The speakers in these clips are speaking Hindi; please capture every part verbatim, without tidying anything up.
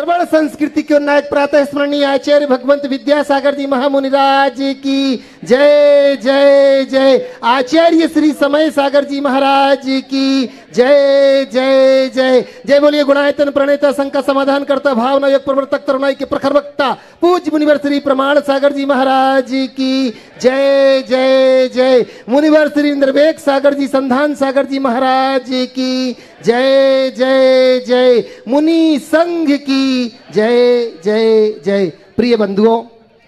श्रवण संस्कृति के नायक प्रातः स्मरणीय आचार्य भगवंत विद्यासागर जी महामुनिराज की जय जय जय। आचार्य श्री समय सागर जी महाराज की जय जय जय जय। बोलिए गुणायतन प्रणेता शंका समाधान करता भावना योग प्रवर्तक तरुणाई के प्रखर वक्ता पूज्य मुनिवर श्री प्रमाण सागर जी महाराज की जय जय जय। मुनिवर श्री इंद्रवेग सागर जी संधान सागर जी महाराज की जय जय जय। मुनि संघ की जय जय जय। प्रिय बंधुओं,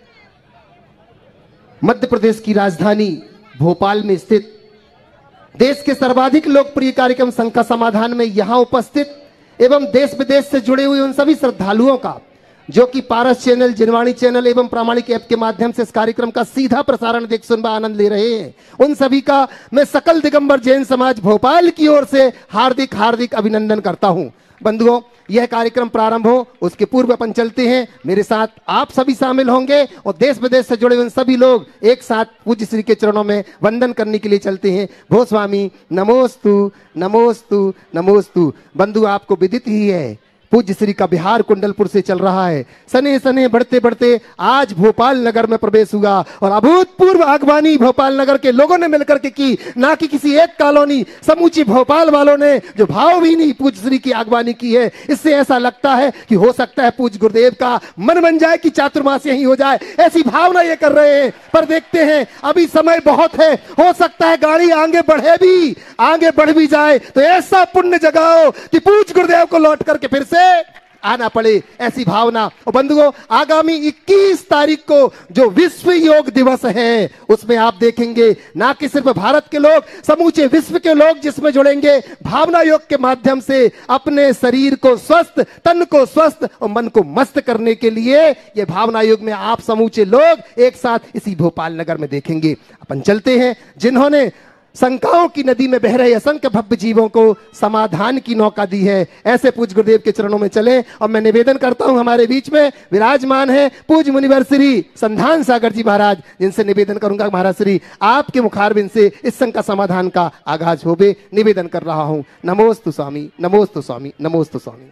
मध्य प्रदेश की राजधानी भोपाल में स्थित देश के सर्वाधिक लोकप्रिय कार्यक्रम शंका समाधान में यहां उपस्थित एवं देश विदेश से जुड़े हुए उन सभी श्रद्धालुओं का जो कि पारस चैनल, जिनवाणी चैनल एवं प्रामाणिक ऐप के माध्यम से इस कार्यक्रम का सीधा प्रसारण देख सुन आनंद ले रहे हैं, उन सभी का मैं सकल दिगंबर जैन समाज भोपाल की ओर से हार्दिक हार्दिक अभिनंदन करता हूं। बंधुओं, यह कार्यक्रम प्रारंभ हो उसके पूर्व अपन चलते हैं, मेरे साथ आप सभी शामिल होंगे और देश विदेश से जुड़े हुए सभी लोग एक साथ पूज्य श्री के चरणों में वंदन करने के लिए चलते हैं। भो स्वामी नमोस्तु नमोस्तु नमोस्तु। बंधु, आपको विदित ही है पूज्य श्री का बिहार कुंडलपुर से चल रहा है। सने सने बढ़ते बढ़ते आज भोपाल नगर में प्रवेश हुआ और अभूतपूर्व अगवानी भोपाल नगर के लोगों ने मिलकर के की, ना कि किसी एक कॉलोनी, समूची भोपाल वालों ने जो भावभीनी पूज्य श्री की अगवानी की है। इससे ऐसा लगता है कि हो सकता है पूज्य गुरुदेव का मन बन जाए कि चातुर्मास यही हो जाए, ऐसी भावना ये कर रहे हैं। पर देखते हैं, अभी समय बहुत है, हो सकता है गाड़ी आगे बढ़े भी आगे बढ़ भी जाए तो ऐसा पुण्य जगाओ कि पूज्य गुरुदेव को लौट करके फिर से आना पड़े, ऐसी भावना। और बंधुओं, आगामी इक्कीस तारीख को जो विश्व योग दिवस है उसमें आप देखेंगे ना कि सिर्फ भारत के लोग, समूचे विश्व के लोग जिसमें जुड़ेंगे भावना योग के माध्यम से अपने शरीर को स्वस्थ, तन को स्वस्थ और मन को मस्त करने के लिए ये भावना योग में आप समूचे लोग एक साथ इसी भोपाल नगर में देखेंगे। अपन चलते हैं, जिन्होंने शंकाओं की नदी में बह रहे असंख्य भव्य जीवों को समाधान की नौका दी है, ऐसे पूज्य गुरुदेव के चरणों में चलें। और मैं निवेदन करता हूं, हमारे बीच में विराजमान है पूज्य मुनिवर श्री संधान सागर जी महाराज, जिनसे निवेदन करूंगा महाराज श्री आपके मुखारबिंद से इस शंका समाधान का आगाज होवे। निवेदन कर रहा हूं। नमोस्तु स्वामी नमोस्तु स्वामी नमोस्तु स्वामी।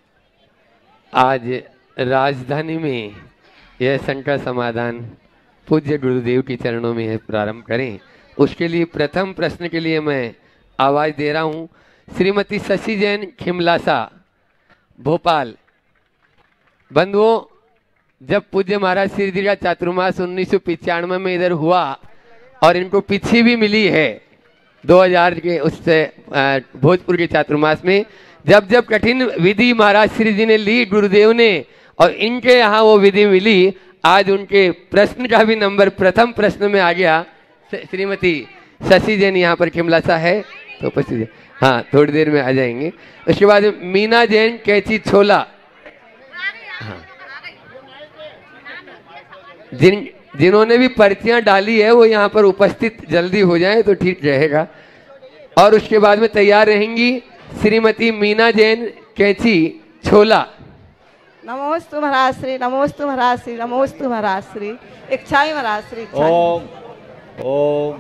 आज राजधानी में यह शंका समाधान पूज्य गुरुदेव के चरणों में प्रारंभ करें, उसके लिए प्रथम प्रश्न के लिए मैं आवाज दे रहा हूं श्रीमती शशि जैन खिमलासा, भोपाल। बंधुओं, जब पूज्य महाराज श्री जी का चातुर्मास उन्नीस सौ पिचानवे में इधर हुआ और इनको पीछे भी मिली है दो हज़ार के उससे भोजपुर के चातुर्मास में, जब जब कठिन विधि महाराज श्री जी ने ली गुरुदेव ने और इनके यहाँ वो विधि मिली, आज उनके प्रश्न का भी नंबर प्रथम प्रश्न में आ गया। श्रीमती शशि जैन यहाँ पर खिमलासा है तो उपस्थित, हाँ थोड़ी देर में आ जाएंगे। उसके बाद मीना जैन कैची छोला, हाँ। जिन जिन्होंने भी पर्चियां डाली है वो यहाँ पर उपस्थित जल्दी हो जाए तो ठीक रहेगा। और उसके बाद में तैयार रहेंगी श्रीमती मीना जैन कैची छोला। नमोस्तु महाराज श्री, नमोस्तु महाराज श्री, नमोस्तु महाराज श्री। इच्छाई महाराज श्री। ओम ओम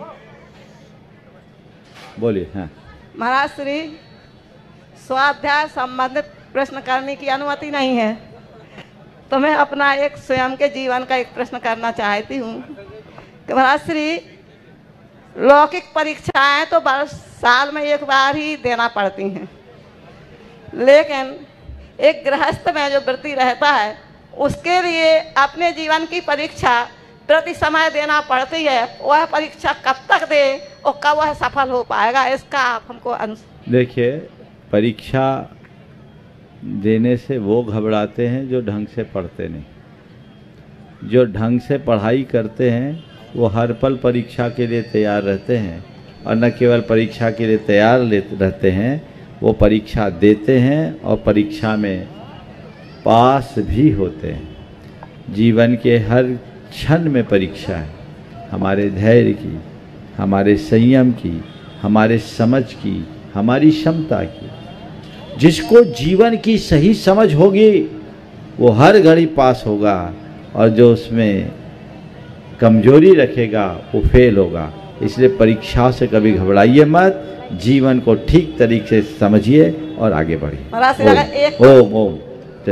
बोलिए। हाँ महाराज श्री, स्वाध्याय संबंधित प्रश्न करने की अनुमति नहीं है, तो मैं अपना एक स्वयं के जीवन का एक प्रश्न करना चाहती हूँ कि महाराज श्री, लौकिक परीक्षाएं तो वर्ष साल में एक बार ही देना पड़ती हैं, लेकिन एक गृहस्थ में जो वृत्ति रहता है उसके लिए अपने जीवन की परीक्षा प्रति समय देना पड़ती है। वह परीक्षा कब तक दे और कब वह सफल हो पाएगा, इसका आप हमको अनुस... देखिए, परीक्षा देने से वो घबराते हैं जो ढंग से पढ़ते नहीं। जो ढंग से पढ़ाई करते हैं वो हर पल परीक्षा के लिए तैयार रहते हैं, और न केवल परीक्षा के लिए तैयार रहते हैं, वो परीक्षा देते हैं और परीक्षा में पास भी होते हैं। जीवन के हर क्षण में परीक्षा है, हमारे धैर्य की, हमारे संयम की, हमारे समझ की, हमारी क्षमता की। जिसको जीवन की सही समझ होगी वो हर घड़ी पास होगा, और जो उसमें कमजोरी रखेगा वो फेल होगा। इसलिए परीक्षा से कभी घबराइए मत, जीवन को ठीक तरीके से समझिए और आगे बढ़िए। महाराज एक ओम ओम चलिए।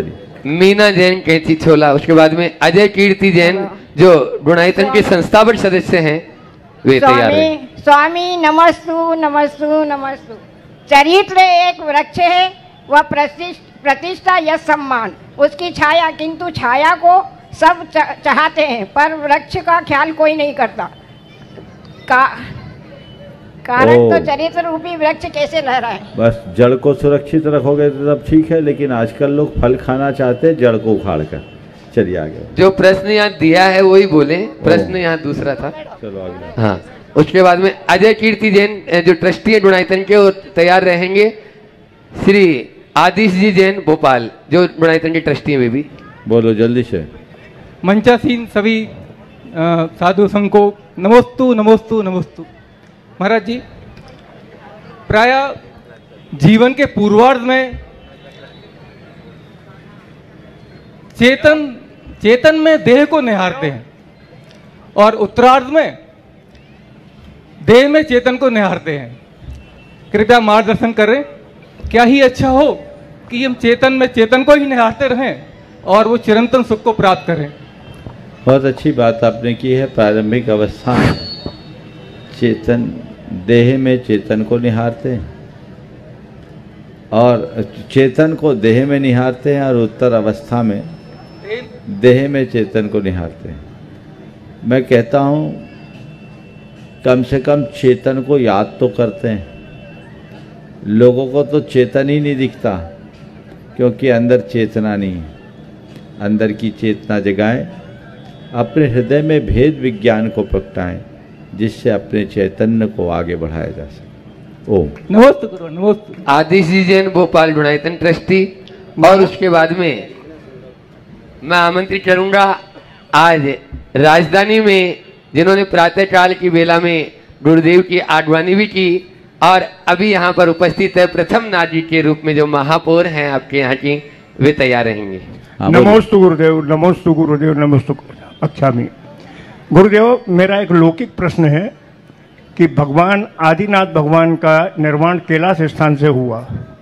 मीना जैन कैंची छोला, उसके बाद में अजय कीर्ति जैन जो गुणायतन के संस्थापक सदस्य हैं वे तैयार हैं। स्वामी नमस्तु नमस्तु नमस्तु। चरित्र एक वृक्ष है, वह प्रतिष्ठा या सम्मान, उसकी छाया, किंतु छाया को सब चाहते हैं पर वृक्ष का ख्याल कोई नहीं करता। का कारण तो चरित्र रूपी वृक्ष कैसे लहराए। बस जड़ को सुरक्षित रखोगे तो तब ठीक है, लेकिन आजकल लोग फल खाना चाहते हैं जड़ को उखाड़ कर। चलिए आगे। जो प्रश्न यहाँ दिया है वही बोले, प्रश्न यहाँ दूसरा था। चलो आगे। हाँ, उसके बाद में अजय कीर्ति जैन जो ट्रस्टी है गुणायतन के, वो तैयार रहेंगे। श्री आदिश जी जैन भोपाल जो गुणायतन के ट्रस्टी है वे भी बोलो जल्दी से। मंचासीन सभी साधु संघ को नमोस्तु नमोस्तु नमोस्तु। महाराज जी, प्राय जीवन के पूर्वार्ध में चेतन चेतन में देह को निहारते हैं और उत्तरार्ध में देह में चेतन को निहारते हैं। कृपया मार्गदर्शन करें, क्या ही अच्छा हो कि हम चेतन में चेतन को ही निहारते रहें और वो चिरंतन सुख को प्राप्त करें। बहुत अच्छी बात आपने की है। प्रारंभिक अवस्था में चेतन देह में चेतन को निहारते हैं और चेतन को देह में निहारते हैं और उत्तर अवस्था में देह में चेतन को निहारते हैं। मैं कहता हूँ कम से कम चेतन को याद तो करते हैं। लोगों को तो चेतन ही नहीं दिखता क्योंकि अंदर चेतना नहीं है। अंदर की चेतना जगाएं, अपने हृदय में भेद विज्ञान को प्रगटाएं जिससे अपने चैतन्य को आगे बढ़ाया जा सके। ओम नमस्ते गुरु नमस्ते। आदिश जी जैन भोपाल गुणायतन ट्रस्टी। और उसके बाद में मैं आमंत्रित करूंगा आज राजधानी में जिन्होंने प्रातः काल की बेला में गुरुदेव की आगवानी भी की और अभी यहाँ पर उपस्थित है प्रथम नागरिक के रूप में जो महापौर हैं आपके यहाँ की, वे तैयार रहेंगे। नमोस्तु गुरुदेव, नमोस्तु गुरुदेव, नमोस्तु। अच्छा मी गुरुदेव, मेरा एक लौकिक प्रश्न है कि भगवान आदिनाथ भगवान का निर्माण कैलाश स्थान से हुआ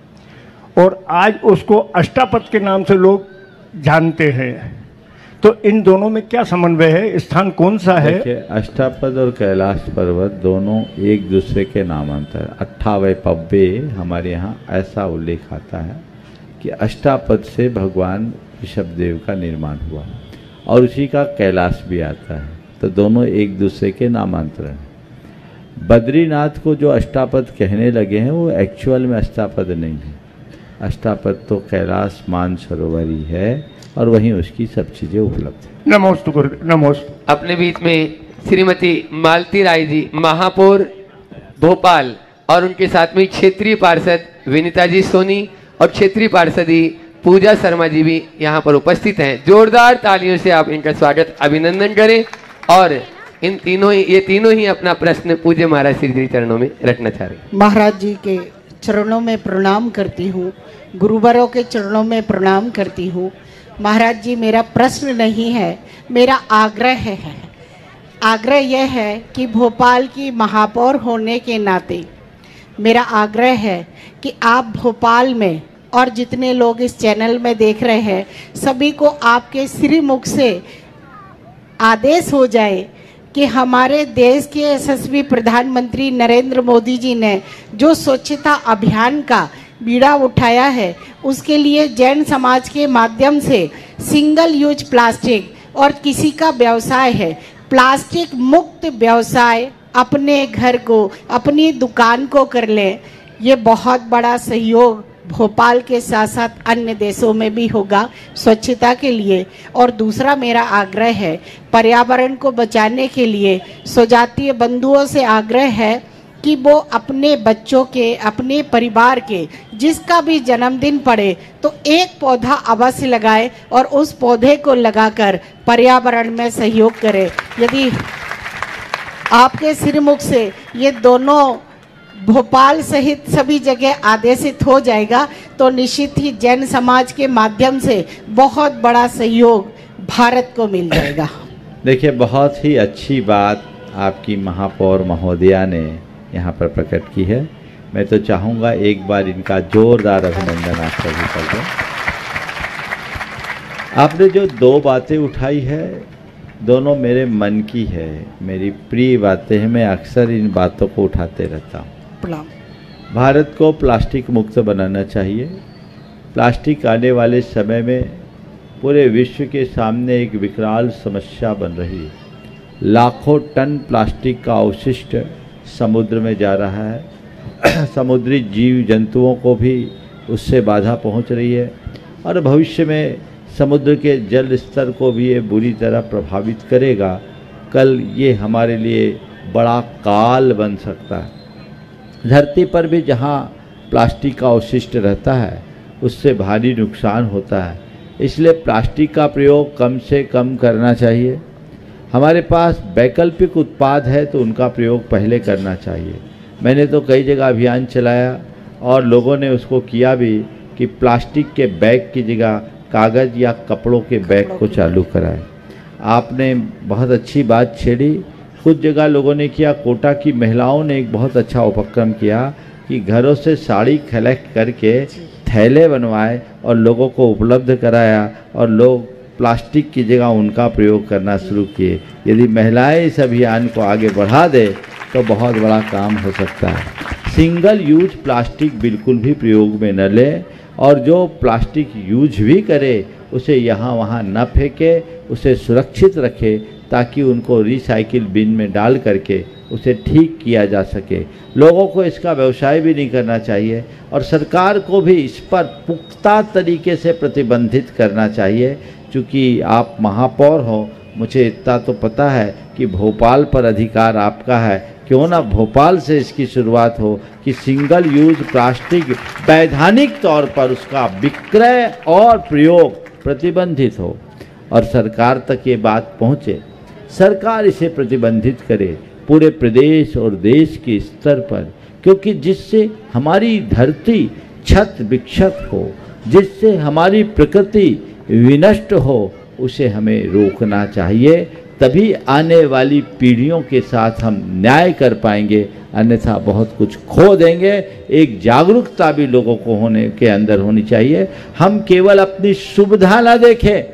और आज उसको अष्टापद के नाम से लोग जानते हैं, तो इन दोनों में क्या समन्वय है? स्थान कौन सा है? अष्टापद और कैलाश पर्वत दोनों एक दूसरे के नामांतर। अट्ठावे पब्बे हमारे यहाँ ऐसा उल्लेख आता है कि अष्टापद से भगवान ऋषभदेव का निर्माण हुआ और उसी का कैलाश भी आता है, तो दोनों एक दूसरे के नामांतर हैं। बद्रीनाथ को जो अष्टापद कहने लगे हैं वो एक्चुअल में अष्टापद नहीं है। अष्टापद तो कैलाश मानसरोवर ही है और वहीं उसकी सब चीजें उपलब्ध है। नमोस्तु गुरुदेव, नमोस्तु। अपने बीच में श्रीमती मालती राय जी महापौर भोपाल और उनके साथ में क्षेत्रीय पार्षद विनीता जी सोनी और क्षेत्रीय पार्षदी पूजा शर्मा जी भी यहाँ पर उपस्थित हैं। जोरदार तालियों से आप इनका स्वागत अभिनंदन करें। और इन तीनों ही ये तीनों ही अपना प्रश्न पूज्य महाराज श्री जी चरणों में रखना चाह रहे। महाराज जी के चरणों में प्रणाम करती हूँ, गुरुवरों के चरणों में प्रणाम करती हूँ। महाराज जी, मेरा प्रश्न नहीं है, मेरा आग्रह है। आग्रह यह है कि भोपाल की महापौर होने के नाते मेरा आग्रह है कि आप भोपाल में और जितने लोग इस चैनल में देख रहे हैं सभी को आपके श्रीमुख से आदेश हो जाए कि हमारे देश के यशस्वी प्रधानमंत्री नरेंद्र मोदी जी ने जो स्वच्छता अभियान का बीड़ा उठाया है उसके लिए जैन समाज के माध्यम से सिंगल यूज प्लास्टिक और किसी का व्यवसाय है प्लास्टिक मुक्त व्यवसाय अपने घर को अपनी दुकान को कर लें। ये बहुत बड़ा सहयोग भोपाल के साथ साथ अन्य देशों में भी होगा स्वच्छता के लिए। और दूसरा मेरा आग्रह है पर्यावरण को बचाने के लिए स्वजातीय बंधुओं से आग्रह है कि वो अपने बच्चों के अपने परिवार के जिसका भी जन्मदिन पड़े तो एक पौधा अवश्य लगाए और उस पौधे को लगाकर पर्यावरण में सहयोग करें। यदि आपके श्रीमुख से ये दोनों भोपाल सहित सभी जगह आदेशित हो जाएगा तो निश्चित ही जैन समाज के माध्यम से बहुत बड़ा सहयोग भारत को मिल जाएगा। देखिए, बहुत ही अच्छी बात आपकी महापौर महोदया ने यहाँ पर प्रकट की है। मैं तो चाहूँगा एक बार इनका जोरदार अभिनंदन आप सभी कर दें। आपने जो दो बातें उठाई है दोनों मेरे मन की है, मेरी प्रिय बातें हैं। मैं अक्सर इन बातों को उठाते रहता हूँ। प्रणाम। भारत को प्लास्टिक मुक्त बनाना चाहिए। प्लास्टिक आने वाले समय में पूरे विश्व के सामने एक विकराल समस्या बन रही है। लाखों टन प्लास्टिक का अवशिष्ट समुद्र में जा रहा है। समुद्री जीव जंतुओं को भी उससे बाधा पहुंच रही है और भविष्य में समुद्र के जल स्तर को भी ये बुरी तरह प्रभावित करेगा। कल ये हमारे लिए बड़ा काल बन सकता है। धरती पर भी जहाँ प्लास्टिक का अवशिष्ट रहता है उससे भारी नुकसान होता है, इसलिए प्लास्टिक का प्रयोग कम से कम करना चाहिए। हमारे पास वैकल्पिक उत्पाद है तो उनका प्रयोग पहले करना चाहिए। मैंने तो कई जगह अभियान चलाया और लोगों ने उसको किया भी कि प्लास्टिक के बैग की जगह कागज़ या कपड़ों के बैग को चालू कराएं। आपने बहुत अच्छी बात छेड़ी। कुछ जगह लोगों ने किया, कोटा की महिलाओं ने एक बहुत अच्छा उपक्रम किया कि घरों से साड़ी कलेक्ट करके थैले बनवाए और लोगों को उपलब्ध कराया और लोग प्लास्टिक की जगह उनका प्रयोग करना शुरू किए। यदि महिलाएं इस अभियान को आगे बढ़ा दे तो बहुत बड़ा काम हो सकता है। सिंगल यूज प्लास्टिक बिल्कुल भी प्रयोग में न ले और जो प्लास्टिक यूज भी करे उसे यहाँ वहाँ न फेंके, उसे सुरक्षित रखे ताकि उनको रिसाइकिल बिन में डाल करके उसे ठीक किया जा सके। लोगों को इसका व्यवसाय भी नहीं करना चाहिए और सरकार को भी इस पर पुख्ता तरीके से प्रतिबंधित करना चाहिए। क्योंकि आप महापौर हो, मुझे इतना तो पता है कि भोपाल पर अधिकार आपका है। क्यों ना भोपाल से इसकी शुरुआत हो कि सिंगल यूज प्लास्टिक वैधानिक तौर पर उसका विक्रय और प्रयोग प्रतिबंधित हो और सरकार तक ये बात पहुँचे। सरकार इसे प्रतिबंधित करे पूरे प्रदेश और देश के स्तर पर, क्योंकि जिससे हमारी धरती छत विक्षत हो, जिससे हमारी प्रकृति विनष्ट हो, उसे हमें रोकना चाहिए। तभी आने वाली पीढ़ियों के साथ हम न्याय कर पाएंगे, अन्यथा बहुत कुछ खो देंगे। एक जागरूकता भी लोगों को होने के अंदर होनी चाहिए। हम केवल अपनी सुविधा ना देखें,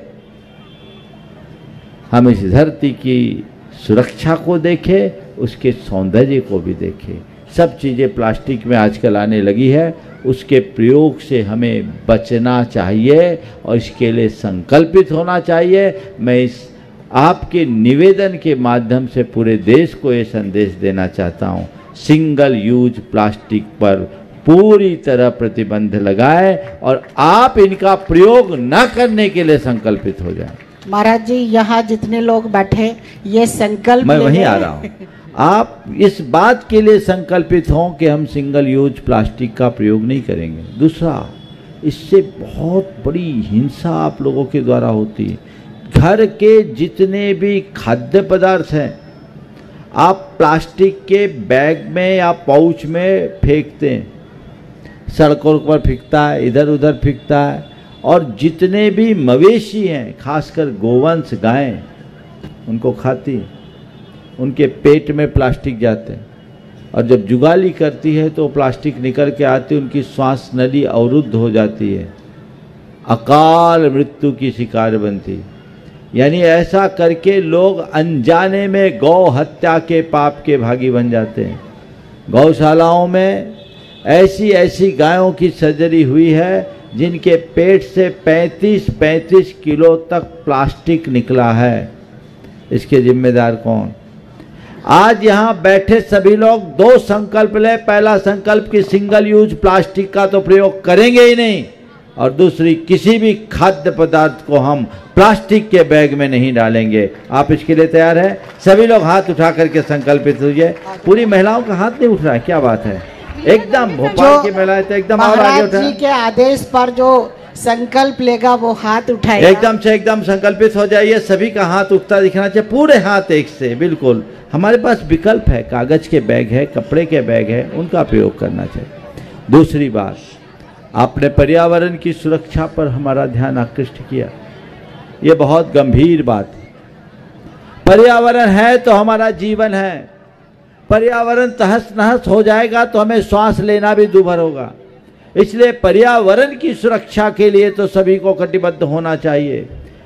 हम इस धरती की सुरक्षा को देखें, उसके सौंदर्य को भी देखें। सब चीज़ें प्लास्टिक में आजकल आने लगी है, उसके प्रयोग से हमें बचना चाहिए और इसके लिए संकल्पित होना चाहिए। मैं इस आपके निवेदन के माध्यम से पूरे देश को ये संदेश देना चाहता हूँ, सिंगल यूज प्लास्टिक पर पूरी तरह प्रतिबंध लगाए और आप इनका प्रयोग न करने के लिए संकल्पित हो जाएं। महाराज जी, यहाँ जितने लोग बैठे ये संकल्प मैं वहीं आ रहा हूँ। आप इस बात के लिए संकल्पित हों कि हम सिंगल यूज प्लास्टिक का प्रयोग नहीं करेंगे। दूसरा, इससे बहुत बड़ी हिंसा आप लोगों के द्वारा होती है। घर के जितने भी खाद्य पदार्थ हैं आप प्लास्टिक के बैग में या पाउच में फेंकते हैं, सड़कों पर फेंकता है, इधर उधर फेंकता है। और जितने भी मवेशी हैं, खासकर गोवंश गायें, उनको खाती हैं, उनके पेट में प्लास्टिक जाते हैं और जब जुगाली करती है तो प्लास्टिक निकल के आती है, उनकी श्वास नली अवरुद्ध हो जाती है, अकाल मृत्यु की शिकार बनती है। यानी ऐसा करके लोग अनजाने में गौ हत्या के पाप के भागी बन जाते हैं। गौशालाओं में ऐसी ऐसी गायों की सर्जरी हुई है जिनके पेट से पैंतीस पैंतीस किलो तक प्लास्टिक निकला है। इसके जिम्मेदार कौन? आज यहाँ बैठे सभी लोग दो संकल्प ले। पहला संकल्प कि सिंगल यूज प्लास्टिक का तो प्रयोग करेंगे ही नहीं, और दूसरी, किसी भी खाद्य पदार्थ को हम प्लास्टिक के बैग में नहीं डालेंगे। आप इसके लिए तैयार हैं? सभी लोग हाथ उठा करके संकल्पित हुए। पूरी महिलाओं का हाथ नहीं उठ रहा है, क्या बात है? एकदम भोपाल की महिलाएं तो एकदम और आगे उठा। जी के आदेश पर जो संकल्प लेगा वो हाथ उठाएगा। एकदम से एकदम संकल्पित हो जाइए। सभी का हाथ उठता दिखना चाहिए, पूरे हाथ एक से। बिल्कुल, हमारे पास विकल्प है, कागज के बैग है, कपड़े के बैग है, उनका प्रयोग करना चाहिए। दूसरी बात, आपने पर्यावरण की सुरक्षा पर हमारा ध्यान आकृष्ट किया। ये बहुत गंभीर बात है। पर्यावरण है तो हमारा जीवन है। पर्यावरण तहस नहस हो जाएगा तो हमें श्वास लेना भी दुभर होगा। इसलिए पर्यावरण की सुरक्षा के लिए तो सभी को कटिबद्ध होना चाहिए।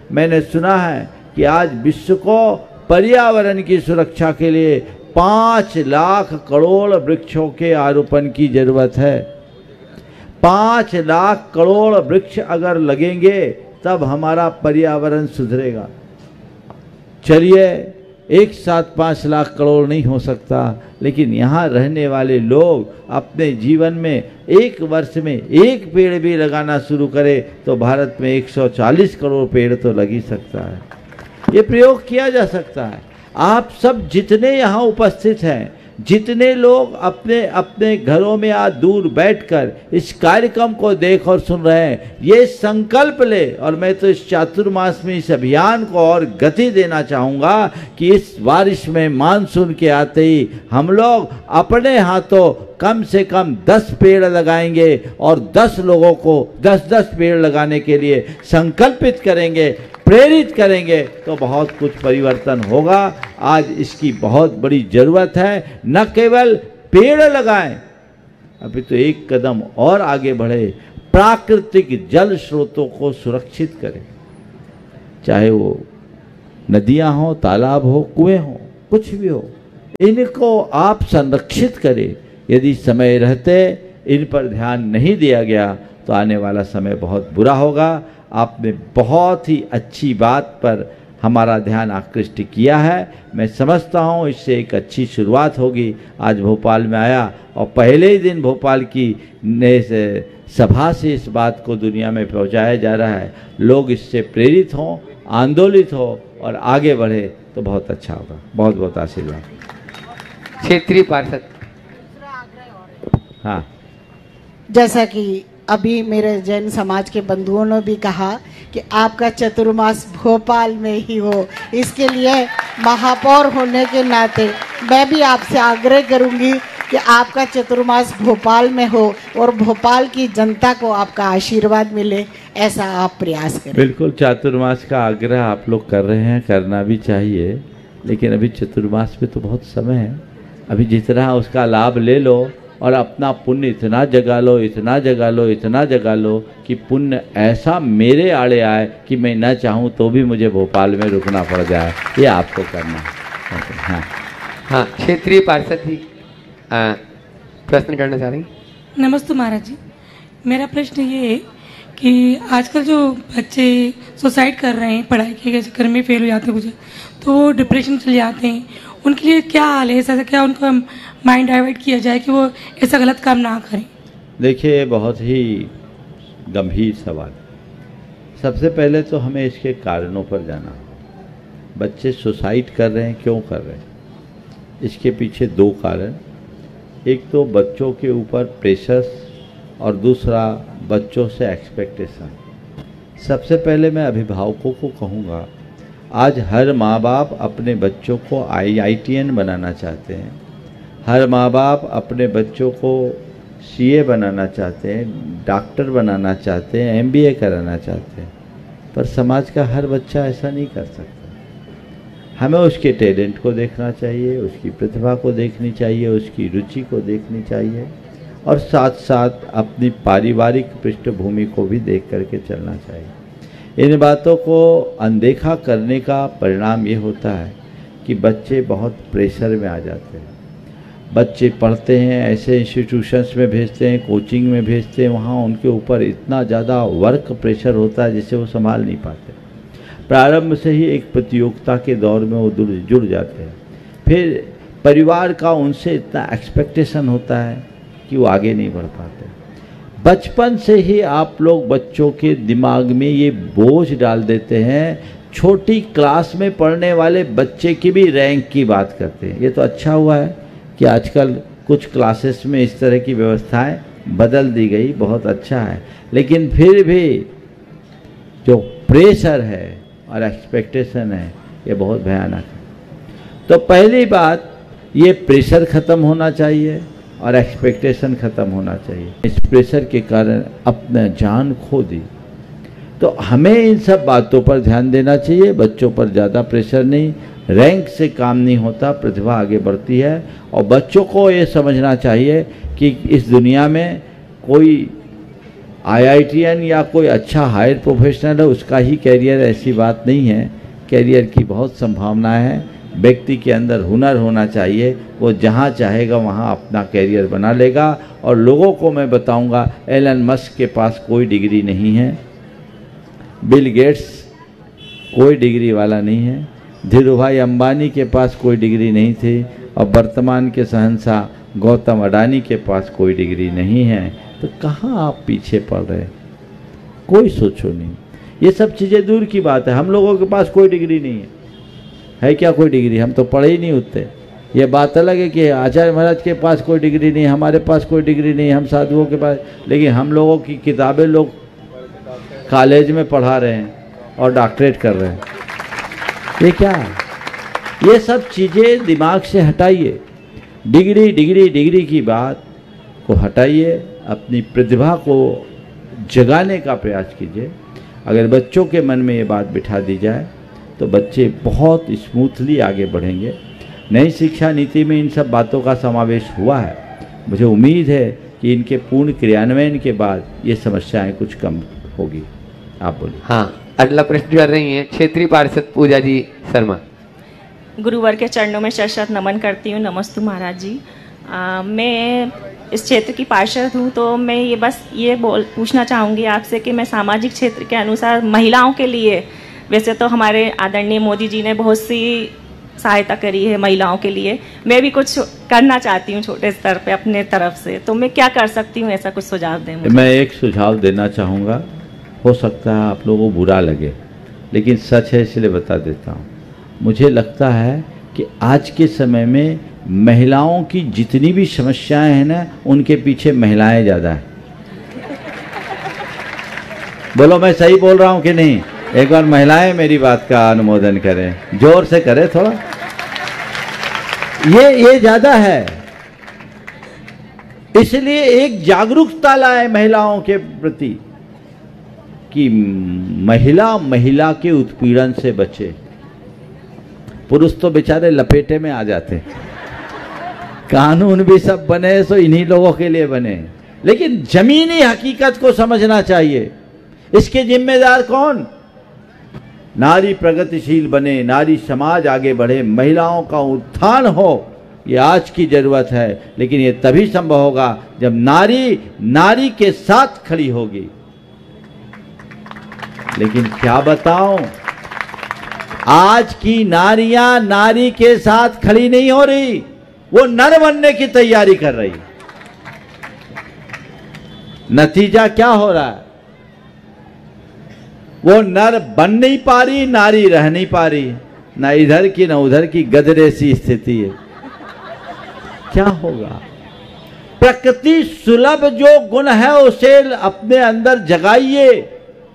मैंने सुना है कि आज विश्व को पर्यावरण की सुरक्षा के लिए पाँच लाख करोड़ वृक्षों के आरोपण की जरूरत है। पाँच लाख करोड़ वृक्ष अगर लगेंगे तब हमारा पर्यावरण सुधरेगा। चलिए एक साथ पाँच लाख करोड़ नहीं हो सकता, लेकिन यहाँ रहने वाले लोग अपने जीवन में एक वर्ष में एक पेड़ भी लगाना शुरू करें तो भारत में एक सौ चालीस करोड़ पेड़ तो लग ही सकता है। ये प्रयोग किया जा सकता है। आप सब जितने यहाँ उपस्थित हैं, जितने लोग अपने अपने घरों में आज दूर बैठकर इस कार्यक्रम को देख और सुन रहे हैं, ये संकल्प ले, और मैं तो इस चातुर्मास में इस अभियान को और गति देना चाहूँगा कि इस बारिश में मानसून के आते ही हम लोग अपने हाथों कम से कम दस पेड़ लगाएंगे और दस लोगों को दस दस पेड़ लगाने के लिए संकल्पित करेंगे, प्रेरित करेंगे, तो बहुत कुछ परिवर्तन होगा। आज इसकी बहुत बड़ी जरूरत है। न केवल पेड़ लगाएं, अभी तो एक कदम और आगे बढ़े, प्राकृतिक जल स्रोतों को सुरक्षित करें, चाहे वो नदियां हो, तालाब हो, कुएं हो, कुछ भी हो, इनको आप संरक्षित करें। यदि समय रहते इन पर ध्यान नहीं दिया गया तो आने वाला समय बहुत बुरा होगा। आपने बहुत ही अच्छी बात पर हमारा ध्यान आकृष्ट किया है। मैं समझता हूँ इससे एक अच्छी शुरुआत होगी। आज भोपाल में आया और पहले ही दिन भोपाल की सभा से इस बात को दुनिया में पहुँचाया जा रहा है। लोग इससे प्रेरित हों, आंदोलित हो और आगे बढ़े तो बहुत अच्छा होगा। बहुत बहुत आशीर्वाद। क्षेत्रीय पार्षद। हाँ, जैसा कि अभी मेरे जैन समाज के बंधुओं ने भी कहा कि आपका चतुर्मास भोपाल में ही हो, इसके लिए महापौर होने के नाते मैं भी आपसे आग्रह करूंगी कि आपका चतुर्मास भोपाल में हो और भोपाल की जनता को आपका आशीर्वाद मिले, ऐसा आप प्रयास करें। बिल्कुल, चातुर्मास का आग्रह आप लोग कर रहे हैं, करना भी चाहिए, लेकिन अभी चतुर्मास में तो बहुत समय है। अभी जितना उसका लाभ ले लो और अपना पुण्य इतना जगा लो, इतना जगा लो, इतना जगा लो कि पुण्य ऐसा मेरे आड़े आए कि मैं न चाहूँ तो भी मुझे भोपाल में रुकना पड़ जाए। ये आपको करना है। हाँ हाँ, क्षेत्रीय पार्षद ही प्रश्न करना चाह रही हैं। नमस्ते महाराज जी, मेरा प्रश्न ये है कि आजकल जो बच्चे सुसाइड कर रहे हैं, पढ़ाई के चक्कर में फेल हो जाते हैं कुछ, तो वो डिप्रेशन चले जाते हैं, उनके लिए क्या हाल है? ऐसा क्या उनका माइंड डाइवर्ट किया जाए कि वो ऐसा गलत काम ना करें? देखिए, बहुत ही गंभीर सवाल। सबसे पहले तो हमें इसके कारणों पर जाना। बच्चे सुसाइड कर रहे हैं, क्यों कर रहे हैं? इसके पीछे दो कारण। एक तो बच्चों के ऊपर प्रेशर और दूसरा बच्चों से एक्सपेक्टेशन। सबसे पहले मैं अभिभावकों को कहूँगा, आज हर माँ बाप अपने बच्चों को आई आई टी एन बनाना चाहते हैं, हर माँ बाप अपने बच्चों को सी ए बनाना चाहते हैं, डॉक्टर बनाना चाहते हैं, एम बी ए कराना चाहते हैं, पर समाज का हर बच्चा ऐसा नहीं कर सकता। हमें उसके टैलेंट को देखना चाहिए, उसकी प्रतिभा को देखनी चाहिए, उसकी रुचि को देखनी चाहिए और साथ साथ अपनी पारिवारिक पृष्ठभूमि को भी देख करके चलना चाहिए। इन बातों को अनदेखा करने का परिणाम ये होता है कि बच्चे बहुत प्रेशर में आ जाते हैं। बच्चे पढ़ते हैं, ऐसे इंस्टीट्यूशंस में भेजते हैं, कोचिंग में भेजते हैं, वहाँ उनके ऊपर इतना ज़्यादा वर्क प्रेशर होता है जिसे वो संभाल नहीं पाते। प्रारंभ से ही एक प्रतियोगिता के दौर में वो जुड़ जाते हैं। फिर परिवार का उनसे इतना एक्सपेक्टेशन होता है कि वो आगे नहीं बढ़ पाते। बचपन से ही आप लोग बच्चों के दिमाग में ये बोझ डाल देते हैं। छोटी क्लास में पढ़ने वाले बच्चे की भी रैंक की बात करते हैं। ये तो अच्छा हुआ है कि आजकल कुछ क्लासेस में इस तरह की व्यवस्थाएं बदल दी गई, बहुत अच्छा है, लेकिन फिर भी जो प्रेशर है और एक्सपेक्टेशन है ये बहुत भयानक है। तो पहली बात, ये प्रेशर ख़त्म होना चाहिए और एक्सपेक्टेशन ख़त्म होना चाहिए। इस प्रेशर के कारण अपना जान खो दी, तो हमें इन सब बातों पर ध्यान देना चाहिए। बच्चों पर ज़्यादा प्रेशर नहीं, रैंक से काम नहीं होता, प्रतिभा आगे बढ़ती है। और बच्चों को ये समझना चाहिए कि इस दुनिया में कोई आईआईटीएन या कोई अच्छा हायर प्रोफेशनल है उसका ही कैरियर, ऐसी बात नहीं है। कैरियर की बहुत संभावना है। व्यक्ति के अंदर हुनर होना चाहिए, वो जहाँ चाहेगा वहाँ अपना कैरियर बना लेगा। और लोगों को मैं बताऊंगा, एलन मस्क के पास कोई डिग्री नहीं है, बिल गेट्स कोई डिग्री वाला नहीं है, धीरूभाई अंबानी के पास कोई डिग्री नहीं थी, और वर्तमान के शहंशाह गौतम अडानी के पास कोई डिग्री नहीं है। तो कहाँ आप पीछे पड़ रहे? कोई सोचो नहीं। ये सब चीज़ें दूर की बात है। हम लोगों के पास कोई डिग्री नहीं है, है क्या कोई डिग्री? हम तो पढ़े ही नहीं उतने। ये बात अलग है कि आचार्य महाराज के पास कोई डिग्री नहीं, हमारे पास कोई डिग्री नहीं, हम साधुओं के पास, लेकिन हम लोगों की किताबें लोग कॉलेज में पढ़ा रहे हैं और डॉक्टरेट कर रहे हैं। ये क्या है? ये सब चीज़ें दिमाग से हटाइए। डिग्री डिग्री डिग्री की बात को हटाइए, अपनी प्रतिभा को जगाने का प्रयास कीजिए। अगर बच्चों के मन में ये बात बिठा दी जाए तो बच्चे बहुत स्मूथली आगे बढ़ेंगे। नई शिक्षा नीति में इन सब बातों का समावेश हुआ है। मुझे उम्मीद है कि इनके पूर्ण क्रियान्वयन के बाद ये समस्याएं कुछ कम होगी। आप बोलिए। हाँ, अगला प्रश्न कर रही हैं क्षेत्रीय पार्षद पूजा जी शर्मा। गुरुवर के चरणों में शत नमन करती हूँ। नमस्तु महाराज जी। आ, मैं इस क्षेत्र की पार्षद हूँ, तो मैं ये बस ये बोल पूछना चाहूँगी आपसे कि मैं सामाजिक क्षेत्र के अनुसार महिलाओं के लिए, वैसे तो हमारे आदरणीय मोदी जी ने बहुत सी सहायता करी है महिलाओं के लिए, मैं भी कुछ करना चाहती हूँ छोटे स्तर पे अपने तरफ से, तो मैं क्या कर सकती हूँ? ऐसा कुछ सुझाव दें मुझे। मैं एक सुझाव देना चाहूँगा, हो सकता है आप लोगों को बुरा लगे, लेकिन सच है इसलिए बता देता हूँ। मुझे लगता है कि आज के समय में महिलाओं की जितनी भी समस्याएं हैं ना, उनके पीछे महिलाएं ज़्यादा हैं। बोलो मैं सही बोल रहा हूँ कि नहीं? एक बार महिलाएं मेरी बात का अनुमोदन करें, जोर से करें थोड़ा। ये ये ज़्यादा है, इसलिए एक जागरूकता लाए महिलाओं के प्रति कि महिला महिला के उत्पीड़न से बचे। पुरुष तो बेचारे लपेटे में आ जाते, कानून भी सब बने सो इन्हीं लोगों के लिए बने, लेकिन जमीनी हकीकत को समझना चाहिए। इसके जिम्मेदार कौन? नारी प्रगतिशील बने, नारी समाज आगे बढ़े, महिलाओं का उत्थान हो, ये आज की जरूरत है। लेकिन ये तभी संभव होगा जब नारी नारी के साथ खड़ी होगी। लेकिन क्या बताऊं, आज की नारियां नारी के साथ खड़ी नहीं हो रही, वो नर बनने की तैयारी कर रही। नतीजा क्या हो रहा है? वो नर बन नहीं पा रही, नारी रह नहीं पा रही, ना इधर की ना उधर की, गदरे सी स्थिति है। क्या होगा? प्रकृति सुलभ जो गुण है उसे अपने अंदर जगाइए।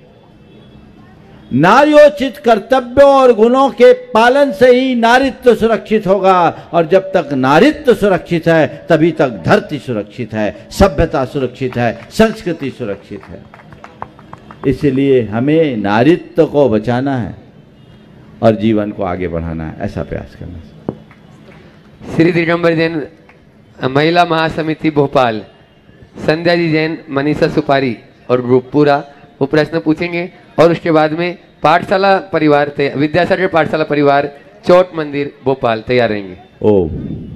नार्योचित कर्तव्यों और गुणों के पालन से ही नारित्व सुरक्षित होगा, और जब तक नारित्व सुरक्षित है तभी तक धरती सुरक्षित है, सभ्यता सुरक्षित है, संस्कृति सुरक्षित है। इसलिए हमें नारित्व को बचाना है और जीवन को आगे बढ़ाना है, ऐसा प्रयास करना है। श्री दिगंबर जैन महिला महासमिति भोपाल, संध्या जी जैन, मनीषा सुपारी और ग्रुप पूरा वो प्रश्न पूछेंगे, और उसके बाद में पाठशाला परिवार विद्यासागर पाठशाला परिवार चोट मंदिर भोपाल तैयार रहेंगे। ओ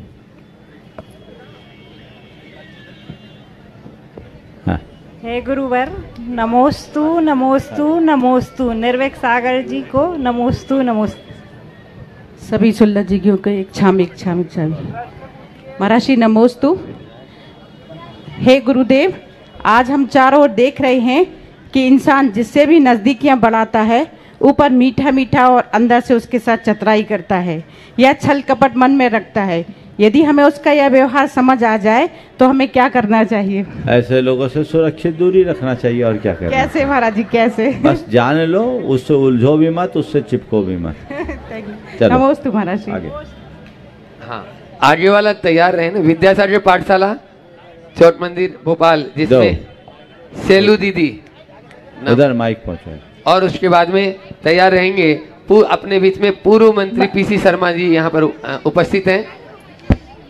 हाँ। हे गुरुवर, नमोस्तु नमोस्तु नमोस्तु। निर्वेक सागर जी को नमोस्तु नमोस्तु। सभी सुल्लभ जी को एक छामी एक छामी छामी महाराज श्री नमोस्तु। हे गुरुदेव, आज हम चारों ओर देख रहे हैं कि इंसान जिससे भी नज़दीकियां बढ़ाता है, ऊपर मीठा मीठा और अंदर से उसके साथ चतुराई करता है या छल कपट मन में रखता है। यदि हमें उसका यह व्यवहार समझ आ जाए तो हमें क्या करना चाहिए? ऐसे लोगों से सुरक्षित दूरी रखना चाहिए। और क्या करना? कैसे महाराज जी, कैसे? बस जान लो, उससे उलझो भी मत, उससे चिपको भी मत। नमोस्तु महाराज जी। आगे। हाँ, आगे वाला तैयार रहे ना। विद्यासागर पाठशाला चोट मंदिर भोपाल, जिसमें सेलू दीदी उधर माइक पहुंचाए, और उसके बाद में तैयार रहेंगे अपने बीच में पूर्व मंत्री पीसी शर्मा जी यहाँ पर उपस्थित हैं।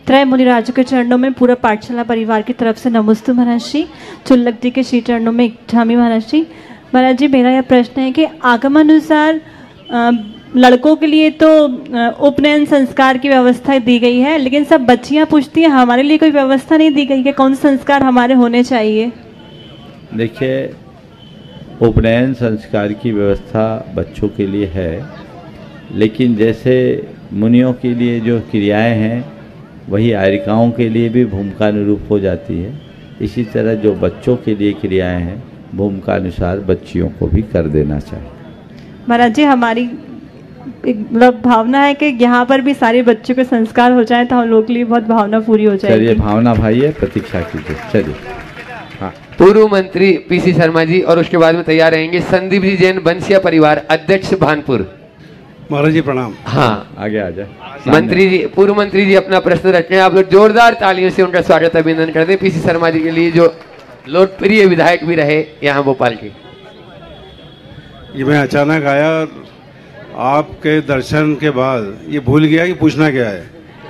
त्रय मुनिराजों के चरणों में पूरा पाठशाला परिवार की तरफ से नमस्ते महाराज जी। चुल्लक जी के श्री चरणों में इच्छामी महाराज जी। महाराज जी मेरा यह प्रश्न है कि आगमानुसार लड़कों के लिए तो उपनयन संस्कार की व्यवस्था दी गई है, लेकिन सब बच्चियां पूछती हैं हमारे लिए कोई व्यवस्था नहीं दी गई है, कौन से संस्कार हमारे होने चाहिए? देखिए, उपनयन संस्कार की व्यवस्था बच्चों के लिए है, लेकिन जैसे मुनियों के लिए जो क्रियाएं हैं वही आयरिकाओं के लिए भी भूमिकानुरूप हो जाती है। इसी तरह जो बच्चों के लिए क्रियाएं हैं भूमिकानुसार बच्चियों को भी कर देना चाहिए। महाराज जी हमारी मतलब भावना है कि यहाँ पर भी सारे बच्चों के संस्कार हो जाए तो हम लोग के लिए बहुत भावना पूरी हो जाएगी। चलिए, भावना भाई है, प्रतीक्षा कीजिए। चलिए। हाँ, पूर्व मंत्री पीसी शर्मा जी और उसके बाद में तैयार रहेंगे संदीप जी जैन बंसिया परिवार अध्यक्ष भानपुर। महाराज जी प्रणाम। हाँ, आगे आ जाए। मंत्री जी, पूर्व मंत्री जी अपना प्रश्न रखें। आप लोग जोरदार तालियों से उनका स्वागत अभिनंदन कर दें। पीसी शर्मा जी के लिए जो लोकप्रिय विधायक भी रहे यहाँ भोपाल के। ये मैं अचानक आया और आपके दर्शन के बाद ये भूल गया कि पूछना क्या है,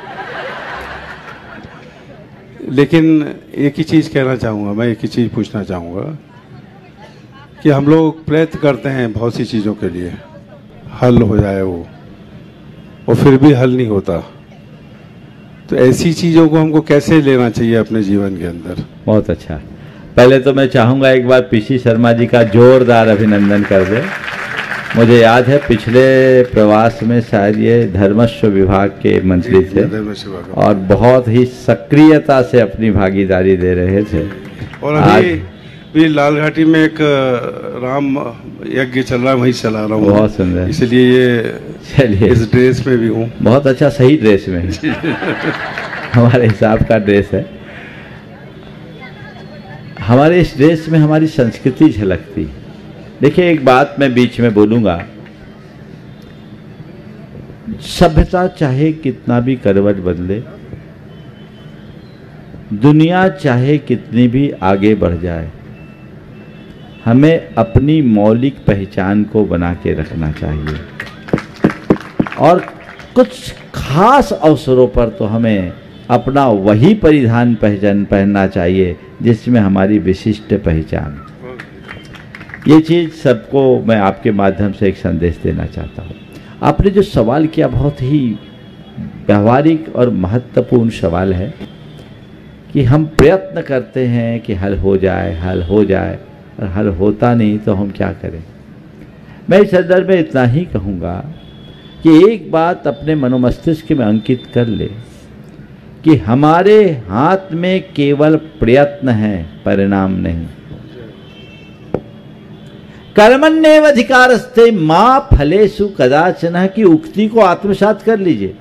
लेकिन एक ही चीज़ कहना चाहूँगा, मैं एक ही चीज़ पूछना चाहूँगा कि हम लोग प्रयत्न करते हैं बहुत सी चीज़ों के लिए, हल हो जाए वो, और फिर भी हल नहीं होता। तो ऐसी चीज़ों को हमको कैसे लेना चाहिए अपने जीवन के अंदर? बहुत अच्छा। पहले तो मैं चाहूँगा एक बार पीसी शर्मा जी का जोरदार अभिनंदन कर दे। मुझे याद है पिछले प्रवास में शायद ये धर्मस्व विभाग के मंत्री थे और बहुत ही सक्रियता से अपनी भागीदारी दे रहे थे। और अभी भी लाल घाटी में एक राम यज्ञ चल रहा है, वहीं चला रहा हूँ। बहुत सुंदर, इसलिए ये चलिए इस ड्रेस में भी हूँ। बहुत अच्छा, सही ड्रेस में हमारे हिसाब का ड्रेस है। हमारे इस ड्रेस में हमारी संस्कृति झलकती। देखिए, एक बात मैं बीच में बोलूँगा, सभ्यता चाहे कितना भी करवट बदले, दुनिया चाहे कितनी भी आगे बढ़ जाए, हमें अपनी मौलिक पहचान को बना के रखना चाहिए। और कुछ खास अवसरों पर तो हमें अपना वही परिधान पहचान पहनना चाहिए जिसमें हमारी विशिष्ट पहचान। ये चीज़ सबको मैं आपके माध्यम से एक संदेश देना चाहता हूँ। आपने जो सवाल किया बहुत ही व्यवहारिक और महत्वपूर्ण सवाल है कि हम प्रयत्न करते हैं कि हल हो जाए, हल हो जाए, और हल होता नहीं तो हम क्या करें। मैं इस संदर्भ में इतना ही कहूँगा कि एक बात अपने मनोमस्तिष्क में अंकित कर ले कि हमारे हाथ में केवल प्रयत्न है, परिणाम नहीं। कर्मण्येवाधिकारस्ते मां फलेषु कदाचन की उक्ति को आत्मसात कर लीजिए।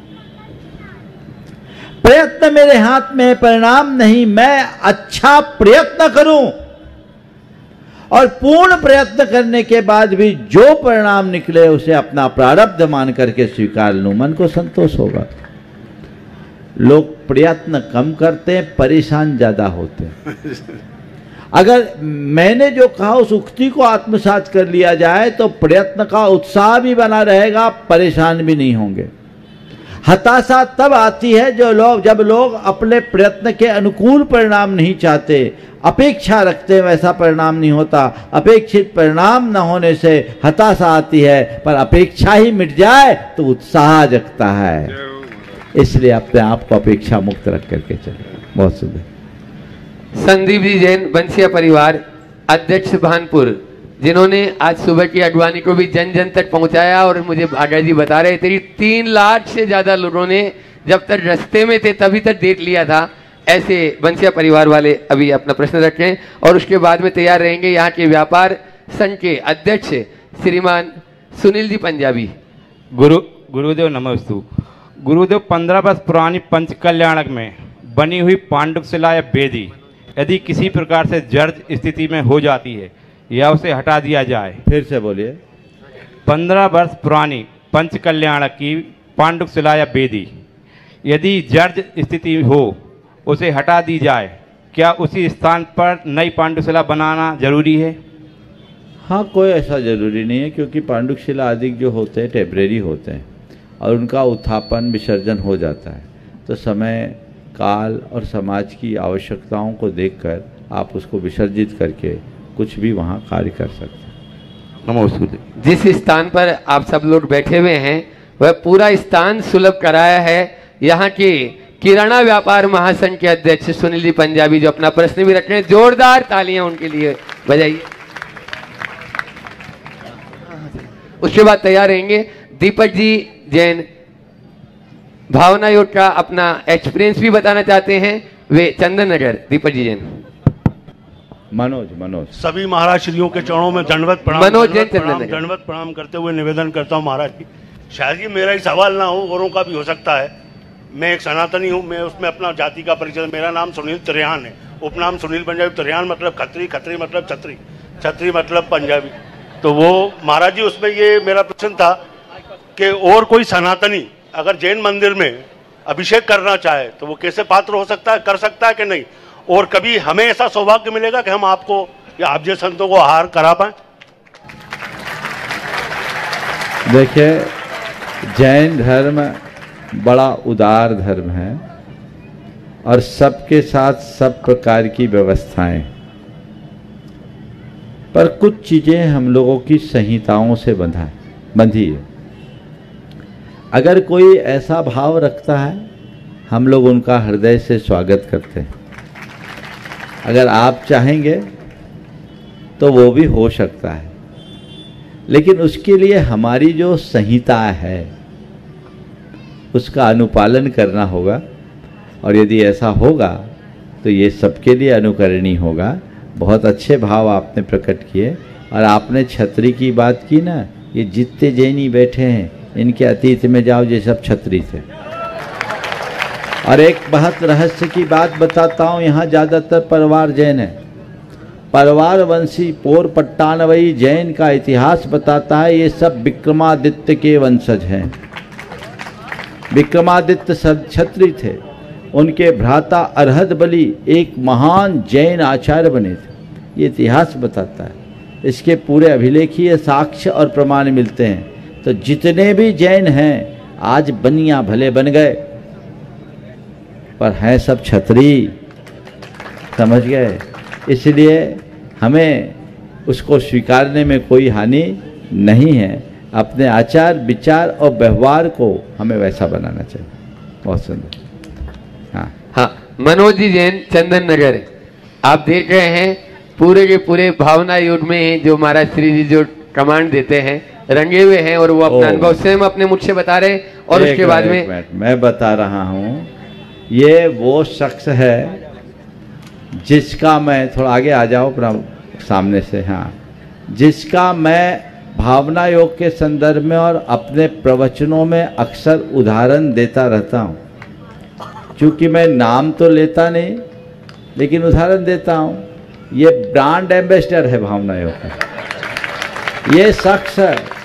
प्रयत्न मेरे हाथ में, परिणाम नहीं। मैं अच्छा प्रयत्न करूं और पूर्ण प्रयत्न करने के बाद भी जो परिणाम निकले उसे अपना प्रारब्ध मान करके स्वीकार लूं, मन को संतोष होगा। लोग प्रयत्न कम करते हैं, परेशान ज्यादा होते हैं। अगर मैंने जो कहा उस उक्ति को आत्मसात कर लिया जाए तो प्रयत्न का उत्साह भी बना रहेगा, परेशान भी नहीं होंगे। हताशा तब आती है जो लोग जब लोग अपने प्रयत्न के अनुकूल परिणाम नहीं चाहते, अपेक्षा रखते हैं, वैसा परिणाम नहीं होता। अपेक्षित परिणाम न होने से हताशा आती है, पर अपेक्षा ही मिट जाए तो उत्साह जगता है। इसलिए अपने आप को अपेक्षा मुक्त रख करके चले। बहुत सुंदर। संदीप जी जैन बंसिया परिवार अध्यक्ष भानपुर, जिन्होंने आज सुबह की अडवाणी को भी जन जन तक पहुंचाया। और मुझे भागा जी बता रहे थे तीन लाख से ज्यादा लोगों ने जब तक रास्ते में थे तभी तक देख लिया था। ऐसे बंसिया परिवार वाले अभी अपना प्रश्न रखें और उसके बाद में तैयार रहेंगे यहाँ के व्यापार संघ के अध्यक्ष श्रीमान सुनील जी पंजाबी। गुरु गुरुदेव नमस्तु। गुरुदेव, पंद्रह वर्ष पुरानी पंच कल्याणक में बनी हुई पांडुक शिला या बेदी यदि किसी प्रकार से जर्ज स्थिति में हो जाती है या उसे हटा दिया जाए। फिर से बोलिए। पंद्रह वर्ष पुरानी पंच कल्याणक की पांडुक शिला या बेदी यदि जर्ज स्थिति हो उसे हटा दी जाए, क्या उसी स्थान पर नई पांडुक शिला बनाना जरूरी है? हाँ, कोई ऐसा जरूरी नहीं है, क्योंकि पांडुक शिला आदि जो होते हैं टेम्परेरी होते हैं और उनका उत्थापन विसर्जन हो जाता है। तो समय काल और समाज की आवश्यकताओं को देखकर आप उसको विसर्जित करके कुछ भी वहाँ कार्य कर सकते हैं। नमस्ते। जिस स्थान पर आप सब लोग बैठे हुए हैं वह पूरा स्थान सुलभ कराया है यहाँ के किराना व्यापार महासंघ के अध्यक्ष सुनील जी पंजाबी, जो अपना प्रश्न भी रख रहे हैं। जोरदार तालियां उनके लिए बजाइए। उसके बाद तैयार रहेंगे दीपक जी जैन, भावना योग का अपना एक्सपीरियंस भी बताना चाहते हैं, वे चंदन नगर। दीपक जी जैन। मनोज मनोज सभी महाराज श्रियों के चरणों में दंडवत प्रणाम मनोज जैन प्रणाम दंडवत प्रणाम करते हुए निवेदन करता हूँ महाराज जी, शायद ये मेरा ही सवाल ना हो, औरों का भी हो सकता है। मैं एक सनातनी हूँ, मैं उसमें अपना जाति का परिचय, मेरा नाम सुनील त्रियान है, उपनाम सुनील पंजाबी। त्रियान मतलब खत्री, खत्री मतलब छत्री, छत्री मतलब पंजाबी। तो वो महाराज जी उसमें ये मेरा प्रश्न था कि और कोई सनातनी अगर जैन मंदिर में अभिषेक करना चाहे तो वो कैसे पात्र हो सकता है, कर सकता है कि नहीं, और कभी हमें ऐसा सौभाग्य मिलेगा कि हम आपको या आप जैसे संतों को आहार करा पाए? देखिए, जैन धर्म बड़ा उदार धर्म है और सबके साथ सब प्रकार की व्यवस्थाएं, पर कुछ चीजें हम लोगों की संहिताओं से बंधा है बंधी है। अगर कोई ऐसा भाव रखता है हम लोग उनका हृदय से स्वागत करते हैं। अगर आप चाहेंगे तो वो भी हो सकता है, लेकिन उसके लिए हमारी जो संहिता है उसका अनुपालन करना होगा, और यदि ऐसा होगा तो ये सबके लिए अनुकरणीय होगा। बहुत अच्छे भाव आपने प्रकट किए, और आपने छत्री की बात की ना, ये जितने जैनी बैठे हैं इनके अतीत में जाओ, ये सब छत्री थे। और एक बहुत रहस्य की बात बताता हूँ, यहाँ ज़्यादातर परिवार जैन है, परिवार वंशी पोर पट्टानवई जैन का इतिहास बताता है ये सब विक्रमादित्य के वंशज हैं। विक्रमादित्य सब छत्री थे, उनके भ्राता अरहद बलि एक महान जैन आचार्य बने थे, ये इतिहास बताता है। इसके पूरे अभिलेखीय साक्ष्य और प्रमाण मिलते हैं। तो जितने भी जैन हैं आज बनिया भले बन गए, पर हैं सब छत्री, समझ गए। इसलिए हमें उसको स्वीकारने में कोई हानि नहीं है। अपने आचार विचार और व्यवहार को हमें वैसा बनाना चाहिए। बहुत सुंदर। हाँ हाँ, मनोज जी जैन, चंदन नगर। आप देख रहे हैं पूरे के पूरे भावना योग में जो महाराज श्री जी जो कमांड देते हैं रंगे हुए हैं, और वो अपना अनुभव स्वयं अपने मुझ से बता रहे हैं। और उसके बाद में मैं बता रहा हूँ, ये वो शख्स है जिसका मैं, थोड़ा आगे आ जाओ अपना सामने से, हाँ, जिसका मैं भावना योग के संदर्भ में और अपने प्रवचनों में अक्सर उदाहरण देता रहता हूँ। क्योंकि मैं नाम तो लेता नहीं लेकिन उदाहरण देता हूँ। ये ब्रांड एम्बेसडर है भावना योग का। ये शख्स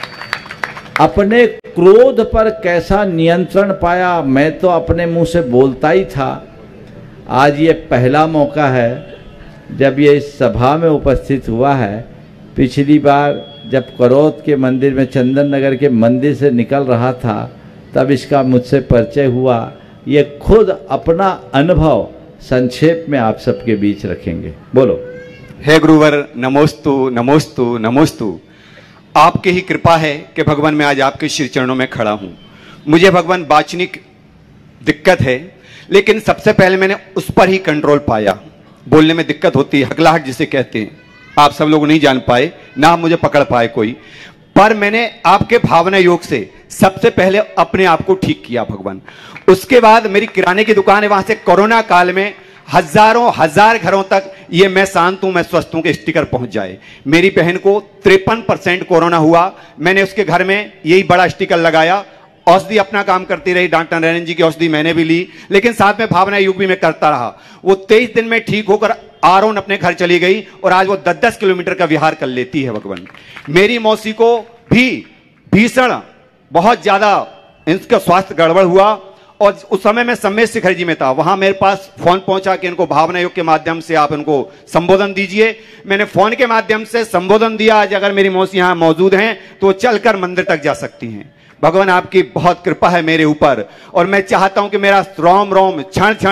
अपने क्रोध पर कैसा नियंत्रण पाया, मैं तो अपने मुंह से बोलता ही था। आज ये पहला मौका है जब ये इस सभा में उपस्थित हुआ है। पिछली बार जब करौत के मंदिर में, चंदन नगर के मंदिर से निकल रहा था, तब इसका मुझसे परिचय हुआ। ये खुद अपना अनुभव संक्षेप में आप सबके बीच रखेंगे। बोलो। हे गुरुवर, नमोस्तु नमोस्तु नमोस्तु। आपकी ही कृपा है कि भगवान मैं आज आपके श्री चरणों में खड़ा हूँ। मुझे भगवान वाचनिक दिक्कत है, लेकिन सबसे पहले मैंने उस पर ही कंट्रोल पाया। बोलने में दिक्कत होती है, हकलाहट जिसे कहते हैं, आप सब लोग नहीं जान पाए ना मुझे पकड़ पाए कोई, पर मैंने आपके भावना योग से सबसे पहले अपने आप को ठीक किया भगवान। उसके बाद मेरी किराने की दुकान है, वहां से कोरोना काल में हजारों हजार घरों तक ये मैं शांत हूं, मैं स्वस्थ हूं के स्टिकर पहुंच जाए। मेरी बहन को तिरपन परसेंट कोरोना हुआ, मैंने उसके घर में यही बड़ा स्टिकर लगाया। औषधि अपना काम करती रही, डॉक्टर नरेंद्र जी की औषधि मैंने भी ली, लेकिन साथ में भावना योग भी मैं करता रहा। वो तेईस दिन में ठीक होकर आरोन अपने घर चली गई, और आज वो दस दस किलोमीटर का विहार कर लेती है भगवान। मेरी मौसी को भी भीषण बहुत ज्यादा इनका स्वास्थ्य गड़बड़ हुआ, और उस समय मैं सम्मेद शिखर जी में था। वहां मेरे पास फोन पहुंचा कि इनको भावना योग के माध्यम से आप इनको संबोधन दीजिए। मैंने फोन के माध्यम से संबोधन दिया। आज अगर मेरी मौसी यहां मौजूद हैं तो चलकर मंदिर तक जा सकती हैं। भगवान आपकी बहुत कृपा है मेरे ऊपर, और मैं चाहता हूं कि मेरा रोम रोम क्षण क्षण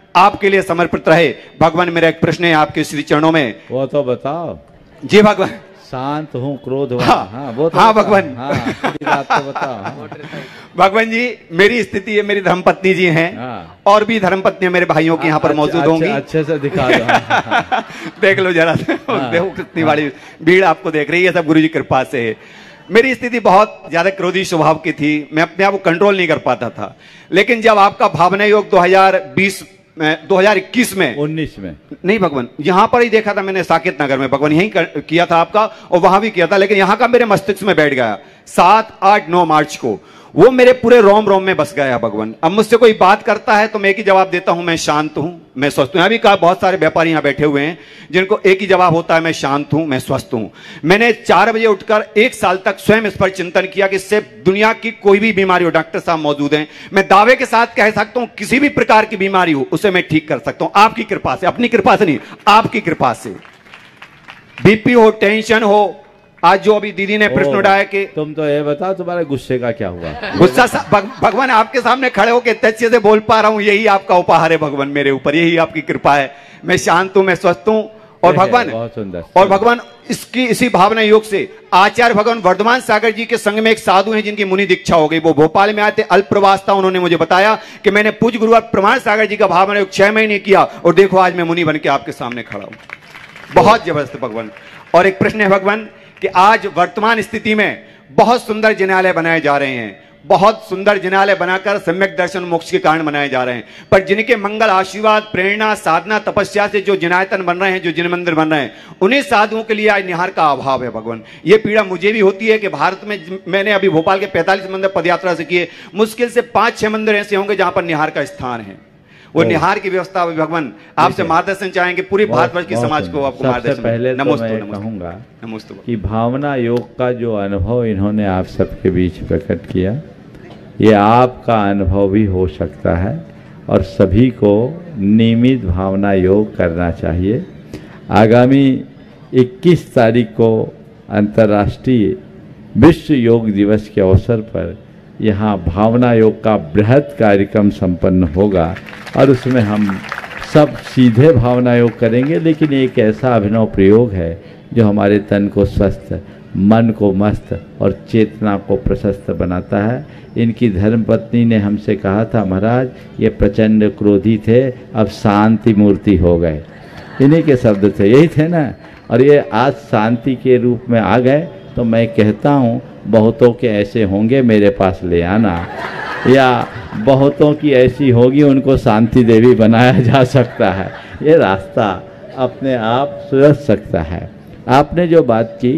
आपके लिए समर्पित रहे। भगवान मेरा एक प्रश्न है आपके श्री चरणों में। वो तो बताओ। जी भगवान। शांत हूँ, क्रोध हुआ। हाँ, हाँ, वो तो हाँ बताओ। भगवान। हाँ, पूरी बात तो बताओ। भगवान जी मेरी स्थिति है, मेरी धर्मपत्नी जी हैं। हाँ। और भी धर्मपत्नियां मेरे भाइयों के यहाँ पर मौजूद होंगी। अच्छे से दिखा दो। हाँ। देख लो जरा, देखो कितनी बड़ी भीड़ आपको देख रही है, सब गुरु जी कृपा से है। मेरी स्थिति बहुत ज्यादा क्रोधी स्वभाव की थी, मैं अपने आप को कंट्रोल नहीं कर पाता था। लेकिन जब आपका भावना योग दो हज़ार बीस दो हज़ार इक्कीस में उन्नीस में नहीं भगवान, यहां पर ही देखा था मैंने साकेत नगर में भगवान, यहीं किया था आपका और वहां भी किया था, लेकिन यहां का मेरे मस्तिष्क में बैठ गया। सात आठ नौ मार्च को वो मेरे पूरे रोम रोम में बस गया भगवान। अब मुझसे कोई बात करता है तो मैं एक ही जवाब देता हूं, मैं शांत हूं, मैं स्वस्थ हूं। यहां भी कहा बहुत सारे व्यापारी यहां बैठे हुए हैं जिनको एक ही जवाब होता है, मैं शांत हूं, मैं स्वस्थ हूं। मैंने चार बजे उठकर एक साल तक स्वयं इस पर चिंतन किया कि इससे दुनिया की कोई भी बीमारी हो, डॉक्टर साहब मौजूद हैं, मैं दावे के साथ कह सकता हूं किसी भी प्रकार की बीमारी हो उसे मैं ठीक कर सकता हूं आपकी कृपा से, अपनी कृपा से नहीं, आपकी कृपा से। बीपी हो, टेंशन हो, आज जो अभी दीदी ने प्रश्न उठाया कि तुम तो ये बताओ तुम्हारे गुस्से का क्या हुआ? गुस्सा भग, भगवान आपके सामने खड़े होकर तथ्य से बोल पा रहा हूं, यही आपका उपहार है भगवान मेरे ऊपर, यही आपकी कृपा है। मैं शांत हूं, मैं स्वस्थ हूं। और भगवान बहुत सुंदर। और भगवान इसकी इसी भावना योग से आचार्य भगवान वर्धमान सागर जी के संग में एक साधु हैं जिनकी मुनि दीक्षा हो गई। वो भोपाल में आए थे, अल्प प्रवास था। उन्होंने मुझे बताया कि मैंने पूज्य गुरुवार प्रमाण सागर जी का भावना योग छह महीने किया और देखो आज मैं मुनि बन के आपके सामने खड़ा हूं। बहुत जबरदस्त भगवान। और एक प्रश्न है भगवान कि आज वर्तमान स्थिति में बहुत सुंदर जिनालय बनाए जा रहे हैं, बहुत सुंदर जिनालय बनाकर सम्यक दर्शन मोक्ष के कारण बनाए जा रहे हैं, पर जिनके मंगल आशीर्वाद प्रेरणा साधना तपस्या से जो जिनायतन बन रहे हैं, जो जिन मंदिर बन रहे हैं, उन्हीं साधुओं के लिए आज निहार का अभाव है भगवान। ये पीड़ा मुझे भी होती है कि भारत में मैंने अभी भोपाल के पैंतालीस मंदिर पदयात्रा से किए, मुश्किल से पांच छह मंदिर ऐसे होंगे जहां पर निहार का स्थान है। वो निहार की व्यवस्था भगवान आपसे मार्गदर्शन चाहेंगे, पूरी भारतवर्ष की समाज को आपको मार्गदर्शन। पहले तो मैं कहूंगा नमस्ते कि भावना योग का जो अनुभव इन्होंने आप सबके बीच प्रकट किया, ये आपका अनुभव भी हो सकता है और सभी को नियमित भावना योग करना चाहिए। आगामी इक्कीस तारीख को अंतर्राष्ट्रीय विश्व योग दिवस के अवसर पर यहाँ भावना योग का बृहद कार्यक्रम संपन्न होगा और उसमें हम सब सीधे भावना योग करेंगे, लेकिन एक ऐसा अभिनव प्रयोग है जो हमारे तन को स्वस्थ, मन को मस्त और चेतना को प्रशस्त बनाता है। इनकी धर्मपत्नी ने हमसे कहा था, महाराज ये प्रचंड क्रोधी थे, अब शांति मूर्ति हो गए। इन्हीं के शब्द थे, यही थे ना। और ये आज शांति के रूप में आ गए। तो मैं कहता हूँ बहुतों के ऐसे होंगे, मेरे पास ले आना, या बहुतों की ऐसी होगी उनको शांति देवी बनाया जा सकता है। ये रास्ता अपने आप सुलझ सकता है। आपने जो बात की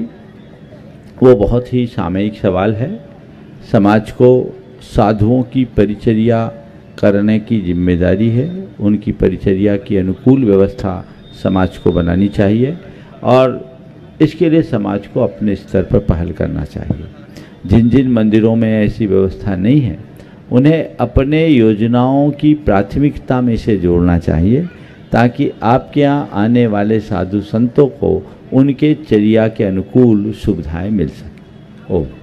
वो बहुत ही सामयिक सवाल है। समाज को साधुओं की परिचर्या करने की जिम्मेदारी है, उनकी परिचर्या की अनुकूल व्यवस्था समाज को बनानी चाहिए और इसके लिए समाज को अपने स्तर पर पहल करना चाहिए। जिन जिन मंदिरों में ऐसी व्यवस्था नहीं है उन्हें अपने योजनाओं की प्राथमिकता में से जोड़ना चाहिए, ताकि आपके यहाँ आने वाले साधु संतों को उनके चर्या के अनुकूल सुविधाएं मिल सके। ओ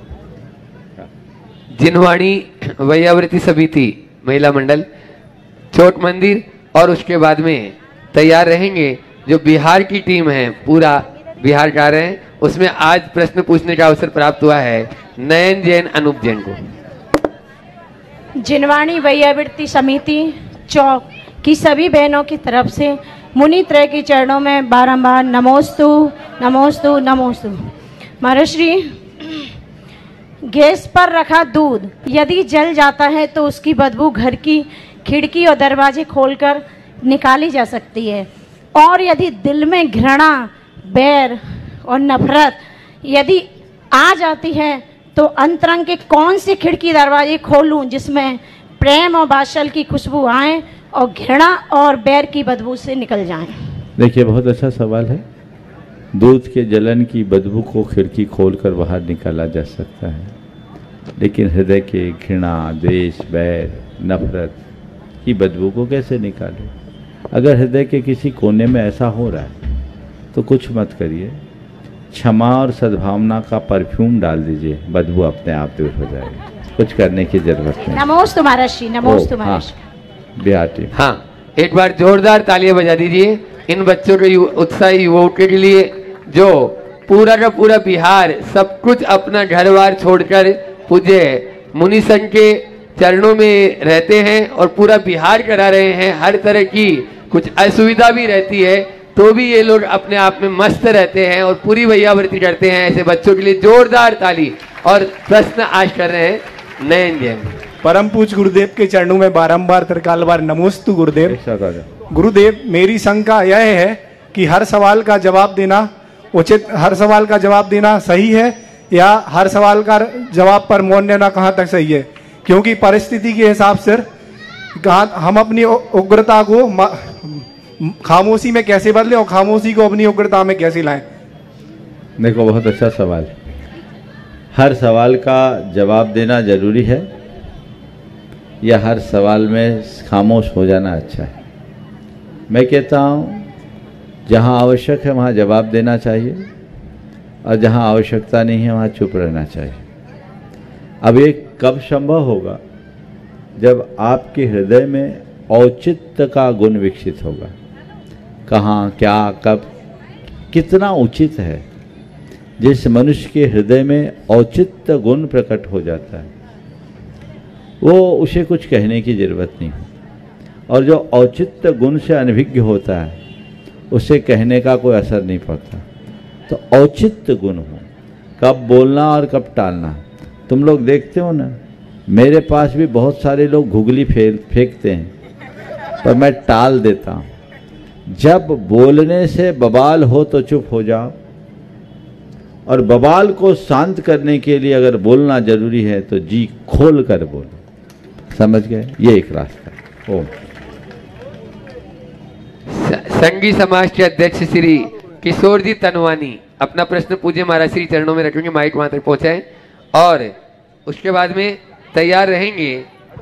जिनवाणी वैयावृत्ति समिति महिला मंडल चोट मंदिर और उसके बाद में तैयार रहेंगे। जो बिहार की टीम है, पूरा बिहार का रहे हैं, उसमें आज प्रश्न पूछने का अवसर प्राप्त हुआ है नयन जैन अनूप जैन को। जिनवाणी वैयावृत्ति समिति चौक की सभी बहनों की तरफ से मुनि त्रय के चरणों में बारंबार नमोस्तु नमोस्तु नमोस्तु। महाराष्ट्री, गैस पर रखा दूध यदि जल जाता है तो उसकी बदबू घर की खिड़की और दरवाजे खोलकर निकाली जा सकती है, और यदि दिल में घृणा, बैर और नफरत यदि आ जाती है तो अंतरंग के कौन सी खिड़की दरवाजे खोलूं जिसमें प्रेम और वात्सल्य की खुशबू आए और घृणा और बैर की बदबू से निकल जाएं। देखिए, बहुत अच्छा सवाल है। दूध के जलन की बदबू को खिड़की खोलकर बाहर निकाला जा सकता है, लेकिन हृदय के घृणा, द्वेष, बैर, नफरत की बदबू को कैसे निकालें? अगर हृदय के किसी कोने में ऐसा हो रहा है तो कुछ मत करिए, क्षमा और सद्भावना का परफ्यूम डाल दीजिए, बदबू अपने आप दूर हो जाएगी। कुछ करने की जरूरत नहीं। नमोस्तु महाराष्ट्री, नमोस्तु महाराष्ट्री। बिहार टीम। हाँ, एक बार जोरदार तालियां बजा दीजिए इन बच्चों के उत्साही युवकों के लिए जो पूरा का पूरा बिहार सब कुछ अपना घर बार छोड़कर पूज्य मुनि संघ के चरणों में रहते हैं और पूरा बिहार करा रहे हैं। हर तरह की कुछ असुविधा भी रहती है तो भी ये लोग अपने आप में मस्त रहते हैं और पूरी वैयावृत्ति करते हैं। ऐसे बच्चों के लिए जोरदार ताली। और प्रश्न आज कर रहे हैं नयन जैन। परम पूज्य गुरुदेव के चरणों में बारंबार त्रिकाल बार नमोस्तु गुरुदेव। गुरुदेव मेरी शंका यह है कि हर सवाल का जवाब देना उचित, हर सवाल का जवाब देना सही है या हर सवाल का जवाब पर मौन रहना कहाँ तक सही है? क्योंकि परिस्थिति के हिसाब से कहाँ हम अपनी उग्रता को खामोशी में कैसे बदलें और खामोशी को अपनी उग्रता में कैसे लाएं? देखो, बहुत अच्छा सवाल। हर सवाल का जवाब देना जरूरी है या हर सवाल में खामोश हो जाना अच्छा है? मैं कहता हूँ जहाँ आवश्यक है वहाँ जवाब देना चाहिए और जहाँ आवश्यकता नहीं है वहाँ चुप रहना चाहिए। अब ये कब संभव होगा? जब आपके हृदय में औचित्य का गुण विकसित होगा। कहाँ, क्या, कब, कितना उचित है। जिस मनुष्य के हृदय में औचित्य गुण प्रकट हो जाता है वो उसे कुछ कहने की जरूरत नहीं, और जो औचित्य गुण से अनभिज्ञ होता है उसे कहने का कोई असर नहीं पड़ता। तो औचित्य गुण हो, कब बोलना और कब टालना। तुम लोग देखते हो ना, मेरे पास भी बहुत सारे लोग घुगली फेंक फेंकते हैं पर मैं टाल देता हूँ। जब बोलने से बवाल हो तो चुप हो जाओ, और बवाल को शांत करने के लिए अगर बोलना जरूरी है तो जी खोल कर बोलो। समझ गए? ये एक रास्ता है। ओम। संघी समाज के अध्यक्ष श्री किशोर जी तनवानी अपना प्रश्न पूज्य महाराज श्री चरणों में रखेंगे। माइक वहां तक पहुंचाएं और उसके बाद में तैयार रहेंगे।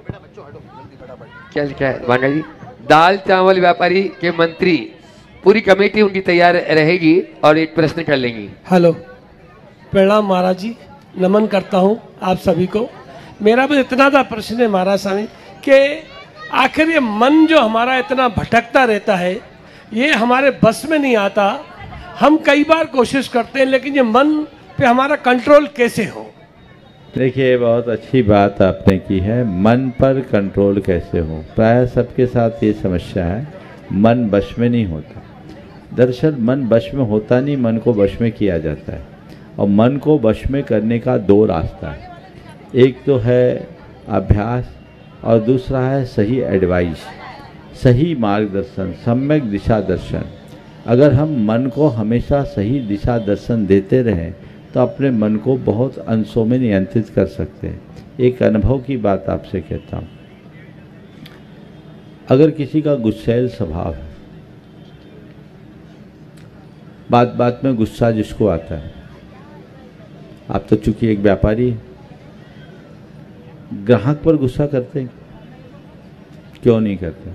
क्या लिखा है वांगा जी? दाल चावल व्यापारी के मंत्री, पूरी कमेटी उनकी तैयार रहेगी और एक प्रश्न कर लेंगी। हेलो, प्रणाम महाराज जी, नमन करता हूँ आप सभी को। मेरा बस इतना सा प्रश्न है महाराज स्वामी कि आखिर ये मन जो हमारा इतना भटकता रहता है ये हमारे बस में नहीं आता। हम कई बार कोशिश करते हैं लेकिन ये मन पे हमारा कंट्रोल कैसे हो? देखिए, बहुत अच्छी बात आपने की है। मन पर कंट्रोल कैसे हो? प्राय सबके साथ ये समस्या है, मन वश में नहीं होता। दरअसल मन वश में होता नहीं, मन को वश में किया जाता है। और मन को वश में करने का दो रास्ता है, एक तो है अभ्यास और दूसरा है सही एडवाइस, सही मार्गदर्शन, सम्यक दिशा दर्शन। अगर हम मन को हमेशा सही दिशा दर्शन देते रहें तो अपने मन को बहुत अंशों में नियंत्रित कर सकते हैं। एक अनुभव की बात आपसे कहता हूँ। अगर किसी का गुस्सैल स्वभाव है, बात बात में गुस्सा जिसको आता है, आप तो चूंकि एक व्यापारी हैं, ग्राहक पर गुस्सा करते हैं? क्यों नहीं करते?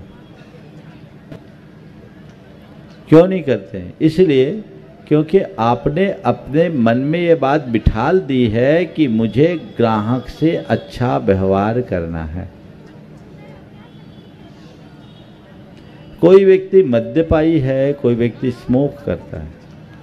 क्यों नहीं करते हैं? इसलिए क्योंकि आपने अपने मन में ये बात बिठाल दी है कि मुझे ग्राहक से अच्छा व्यवहार करना है। कोई व्यक्ति मद्यपाई है, कोई व्यक्ति स्मोक करता है,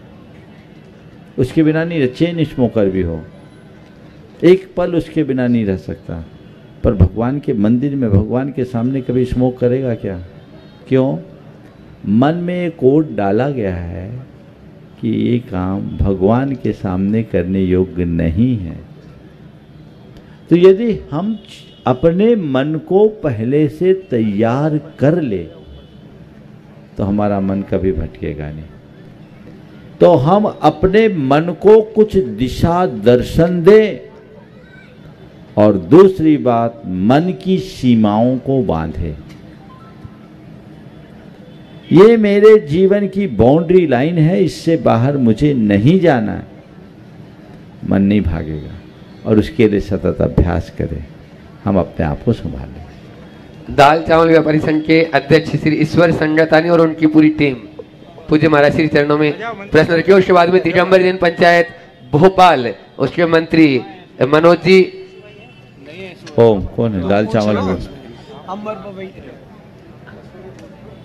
उसके बिना नहीं, चेन स्मोकर भी हो, एक पल उसके बिना नहीं रह सकता। पर भगवान के मंदिर में, भगवान के सामने कभी स्मोक करेगा क्या? क्यों? मन में एक कोड डाला गया है कि ये काम भगवान के सामने करने योग्य नहीं है। तो यदि हम अपने मन को पहले से तैयार कर ले तो हमारा मन कभी भटकेगा नहीं। तो हम अपने मन को कुछ दिशा दर्शन दें, और दूसरी बात, मन की सीमाओं को बांधे। ये मेरे जीवन की बाउंड्री लाइन है, इससे बाहर मुझे नहीं जाना है। मन नहीं भागेगा और उसके लिए सतत अभ्यास करें, हम अपने आप को संभालें। दाल चावल व्यापारी संघ के अध्यक्ष श्री ईश्वर संगतानी और उनकी पूरी टीम पूज्य महाराज श्री चरणों में प्रश्न रखिए। उसके बाद में दिगंबर जैन पंचायत भोपाल, उसके मंत्री मनोज जी। ओम कौन है? दाल चावल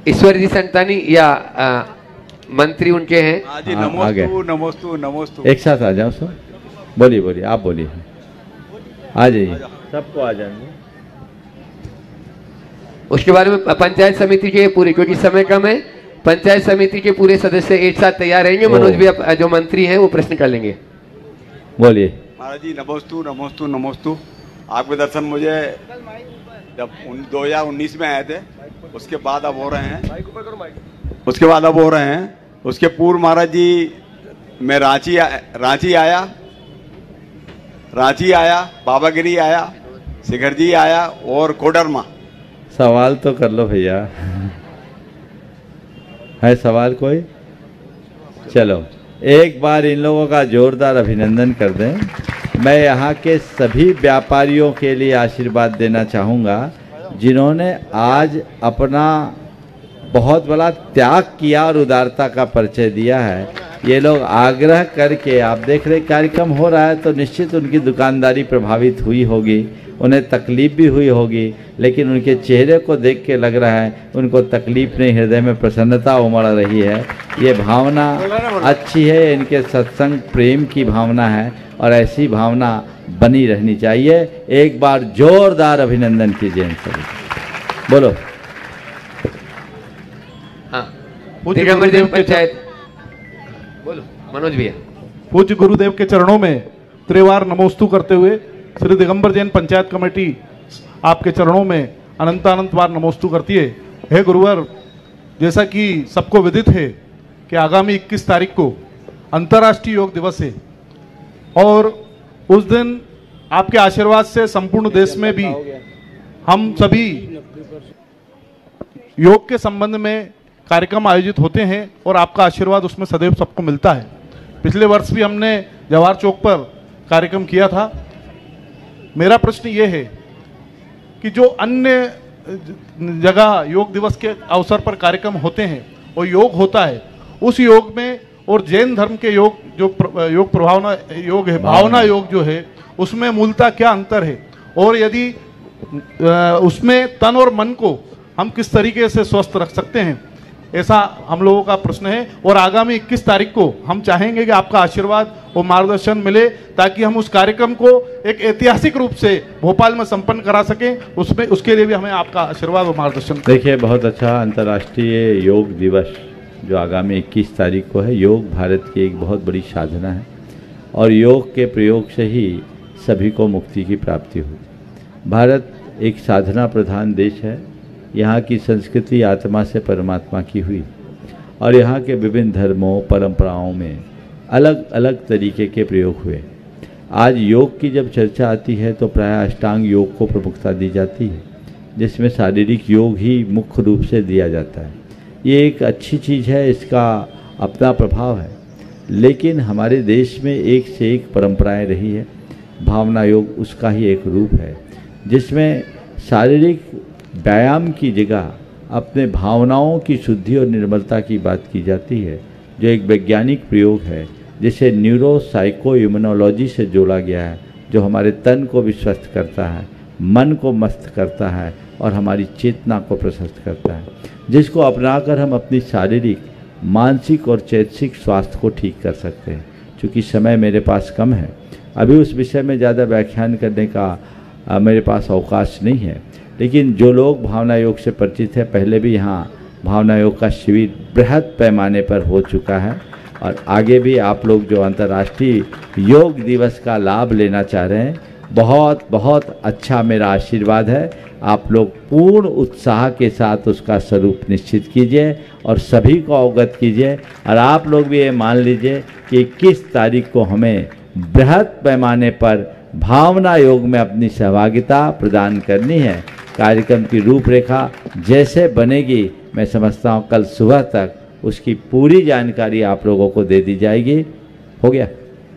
ईश्वर जी संतानी या आ, मंत्री उनके हैं। हाँ जी, नमोस्तु नमोस्तु नमोस्तु। एक साथ आ जाओ सर, बोलिए बोलिए, आप बोलिए, आ जाइए, सबको आ जाएंगे। उसके बारे में पंचायत समिति के पूरे, क्योंकि समय कम है, पंचायत समिति के पूरे सदस्य एक साथ तैयार रहेंगे। मनोज भी अप, जो मंत्री हैं वो प्रश्न कर लेंगे। बोलिए। महाराज जी नमोस्तु नमोस्तु नमोस्तु। आपके दर्शन मुझे जब दो हजार उन्नीस में आए थे, उसके बाद अब हो रहे हैं, उसके बाद अब हो रहे हैं। उसके पूर्व महाराज जी मैं रांची आ, रांची आया रांची आया बाबागिरी आया, शिखर जी आया और कोडरमा। सवाल तो कर लो भैया, है सवाल कोई? चलो एक बार इन लोगों का जोरदार अभिनंदन कर दें। मैं यहाँ के सभी व्यापारियों के लिए आशीर्वाद देना चाहूँगा जिन्होंने आज अपना बहुत बड़ा त्याग किया और उदारता का परिचय दिया है। ये लोग आग्रह करके, आप देख रहे कार्यक्रम हो रहा है तो निश्चित उनकी दुकानदारी प्रभावित हुई होगी, उन्हें तकलीफ भी हुई होगी, लेकिन उनके चेहरे को देख के लग रहा है उनको तकलीफ नहीं, हृदय में प्रसन्नता उमड़ रही है। ये भावना अच्छी है, इनके सत्संग प्रेम की भावना है और ऐसी भावना बनी रहनी चाहिए। एक बार जोरदार अभिनंदन कीजिए इन सभी। बोलो। हाँ, दिगंबर देव पंचायत, बोलो मनोज भैया। पूज्य गुरुदेव के चरणों में त्रिवार नमोस्तु करते हुए श्री दिगंबर जैन पंचायत कमेटी आपके चरणों में अनंत अनंत बार नमोस्तु करती है। हे गुरुवर, जैसा कि सबको विदित है कि आगामी इक्कीस तारीख को अंतर्राष्ट्रीय योग दिवस है और उस दिन आपके आशीर्वाद से संपूर्ण देश में भी हम सभी योग के संबंध में कार्यक्रम आयोजित होते हैं और आपका आशीर्वाद उसमें सदैव सबको मिलता है। पिछले वर्ष भी हमने जवाहर चौक पर कार्यक्रम किया था। मेरा प्रश्न ये है कि जो अन्य जगह योग दिवस के अवसर पर कार्यक्रम होते हैं और योग होता है, उस योग में और जैन धर्म के योग जो प्र, योग प्रभावना योग है, भावना योग जो है, उसमें मूलतः क्या अंतर है और यदि उसमें तन और मन को हम किस तरीके से स्वस्थ रख सकते हैं, ऐसा हम लोगों का प्रश्न है। और आगामी इक्कीस तारीख को हम चाहेंगे कि आपका आशीर्वाद और मार्गदर्शन मिले ताकि हम उस कार्यक्रम को एक ऐतिहासिक रूप से भोपाल में संपन्न करा सकें। उसमें उसके लिए भी हमें आपका आशीर्वाद और मार्गदर्शन। देखिए, बहुत अच्छा अंतर्राष्ट्रीय योग दिवस जो आगामी इक्कीस तारीख को है, योग भारत की एक बहुत बड़ी साधना है और योग के प्रयोग से ही सभी को मुक्ति की प्राप्ति हुई। भारत एक साधना प्रधान देश है। यहाँ की संस्कृति आत्मा से परमात्मा की हुई और यहाँ के विभिन्न धर्मों परंपराओं में अलग अलग तरीके के प्रयोग हुए। आज योग की जब चर्चा आती है तो प्रायः अष्टांग योग को प्रमुखता दी जाती है, जिसमें शारीरिक योग ही मुख्य रूप से दिया जाता है। ये एक अच्छी चीज़ है, इसका अपना प्रभाव है, लेकिन हमारे देश में एक से एक परंपराएं रही है। भावना योग उसका ही एक रूप है, जिसमें शारीरिक व्यायाम की जगह अपने भावनाओं की शुद्धि और निर्मलता की बात की जाती है, जो एक वैज्ञानिक प्रयोग है जिसे न्यूरो साइको इम्यूनोलॉजी से जोड़ा गया है, जो हमारे तन को भी स्वस्थ करता है, मन को मस्त करता है और हमारी चेतना को प्रशस्त करता है, जिसको अपनाकर हम अपनी शारीरिक, मानसिक और चैतसिक स्वास्थ्य को ठीक कर सकते हैं। चूँकि समय मेरे पास कम है, अभी उस विषय में ज़्यादा व्याख्यान करने का आ, मेरे पास अवकाश नहीं है, लेकिन जो लोग भावना योग से परिचित है, पहले भी यहाँ भावना योग का शिविर बृहद पैमाने पर हो चुका है और आगे भी आप लोग जो अंतर्राष्ट्रीय योग दिवस का लाभ लेना चाह रहे हैं, बहुत बहुत अच्छा मेरा आशीर्वाद है। आप लोग पूर्ण उत्साह के साथ उसका स्वरूप निश्चित कीजिए और सभी को अवगत कीजिए। और आप लोग भी ये मान लीजिए कि इक्कीस तारीख को हमें बृहद पैमाने पर भावना योग में अपनी सहभागिता प्रदान करनी है। कार्यक्रम की रूपरेखा जैसे बनेगी, मैं समझता हूँ कल सुबह तक उसकी पूरी जानकारी आप लोगों को दे दी जाएगी। हो गया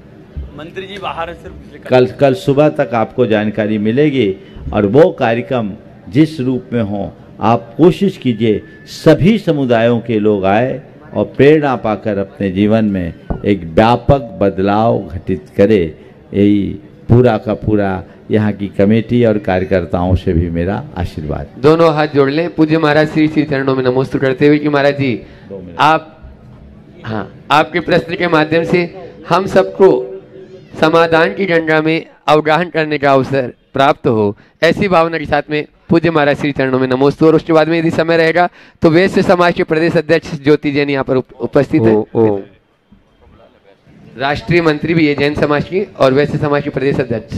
मंत्री जी, बाहर सिर्फ कल कल सुबह तक आपको जानकारी मिलेगी और वो कार्यक्रम जिस रूप में हो, आप कोशिश कीजिए सभी समुदायों के लोग आए और प्रेरणा पाकर अपने जीवन में एक व्यापक बदलाव घटित करे। यही पूरा का पूरा यहाँ की कमेटी और कार्यकर्ताओं से भी मेरा आशीर्वाद। दोनों हाथ जोड़ लें पूज्य महाराज श्री श्री चरणों में नमोस्तु करते हुए कि महाराज जी आप, हाँ, आपके प्रश्न के माध्यम से हम सबको समाधान की गंगा में अवगाहन करने का अवसर प्राप्त हो, ऐसी भावना के साथ में पूज्य महाराज श्री चरणों में नमोस्तु। और उसके बाद में यदि समय रहेगा तो वैश्य समाज के प्रदेश अध्यक्ष ज्योति जैन यहाँ पर उप, उपस्थित है, राष्ट्रीय मंत्री भी है जैन समाज की और वैश्य समाज के प्रदेश अध्यक्ष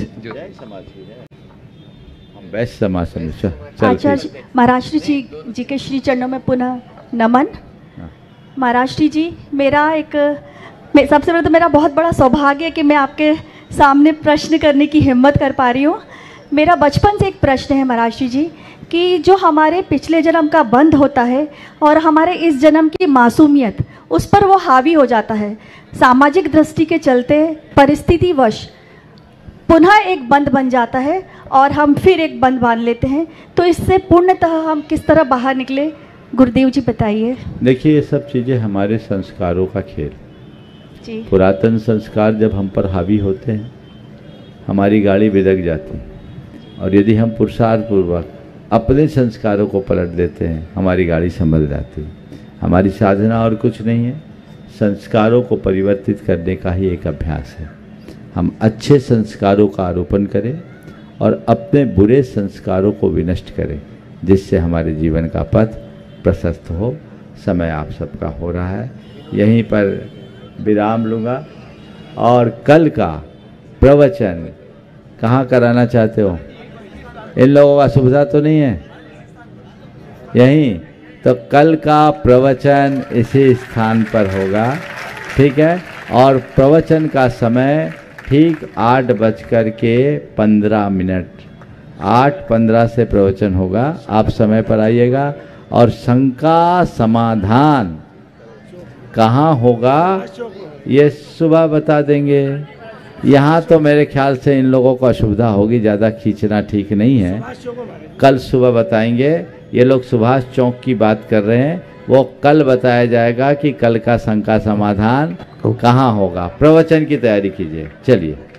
वैश्य समाज से। आचार्य महाराज श्री जी जी के श्री चरणों में पुनः नमन। महाराज श्री जी, मेरा एक मैं सबसे पहले तो मेरा बहुत बड़ा सौभाग्य है कि मैं आपके सामने प्रश्न करने की हिम्मत कर पा रही हूँ। मेरा बचपन से एक प्रश्न है महाराज श्री जी कि जो हमारे पिछले जन्म का बंध होता है और हमारे इस जन्म की मासूमियत, उस पर वो हावी हो जाता है। सामाजिक दृष्टि के चलते परिस्थितिवश पुनः एक बंध बन जाता है और हम फिर एक बंध बांध लेते हैं। तो इससे पूर्णतः हम किस तरह बाहर निकले, गुरुदेव जी बताइए। देखिए, ये सब चीज़ें हमारे संस्कारों का खेल जी। पुरातन संस्कार जब हम पर हावी होते हैं, हमारी गाड़ी बिदक जाती है, और यदि हम पुरुषार्थ पूर्वक अपने संस्कारों को पलट देते हैं, हमारी गाड़ी संभल जाती है। हमारी साधना और कुछ नहीं है, संस्कारों को परिवर्तित करने का ही एक अभ्यास है। हम अच्छे संस्कारों का आरोपण करें और अपने बुरे संस्कारों को विनष्ट करें, जिससे हमारे जीवन का पथ प्रशस्त हो। समय आप सबका हो रहा है, यहीं पर विराम लूँगा। और कल का प्रवचन कहाँ कराना चाहते हो? इन लोगों का सुविधा तो नहीं है यहीं? तो कल का प्रवचन इसी स्थान पर होगा, ठीक है? और प्रवचन का समय ठीक आठ बजकर के पंद्रह मिनट आठ पंद्रह से प्रवचन होगा। आप समय पर आइएगा। और शंका समाधान कहाँ होगा ये सुबह बता देंगे। यहाँ तो मेरे ख्याल से इन लोगों को असुविधा होगी, ज़्यादा खींचना ठीक नहीं है। कल सुबह बताएंगे। ये लोग सुभाष चौक की बात कर रहे हैं, वो कल बताया जाएगा कि कल का शंका समाधान कहाँ होगा। प्रवचन की तैयारी कीजिए। चलिए।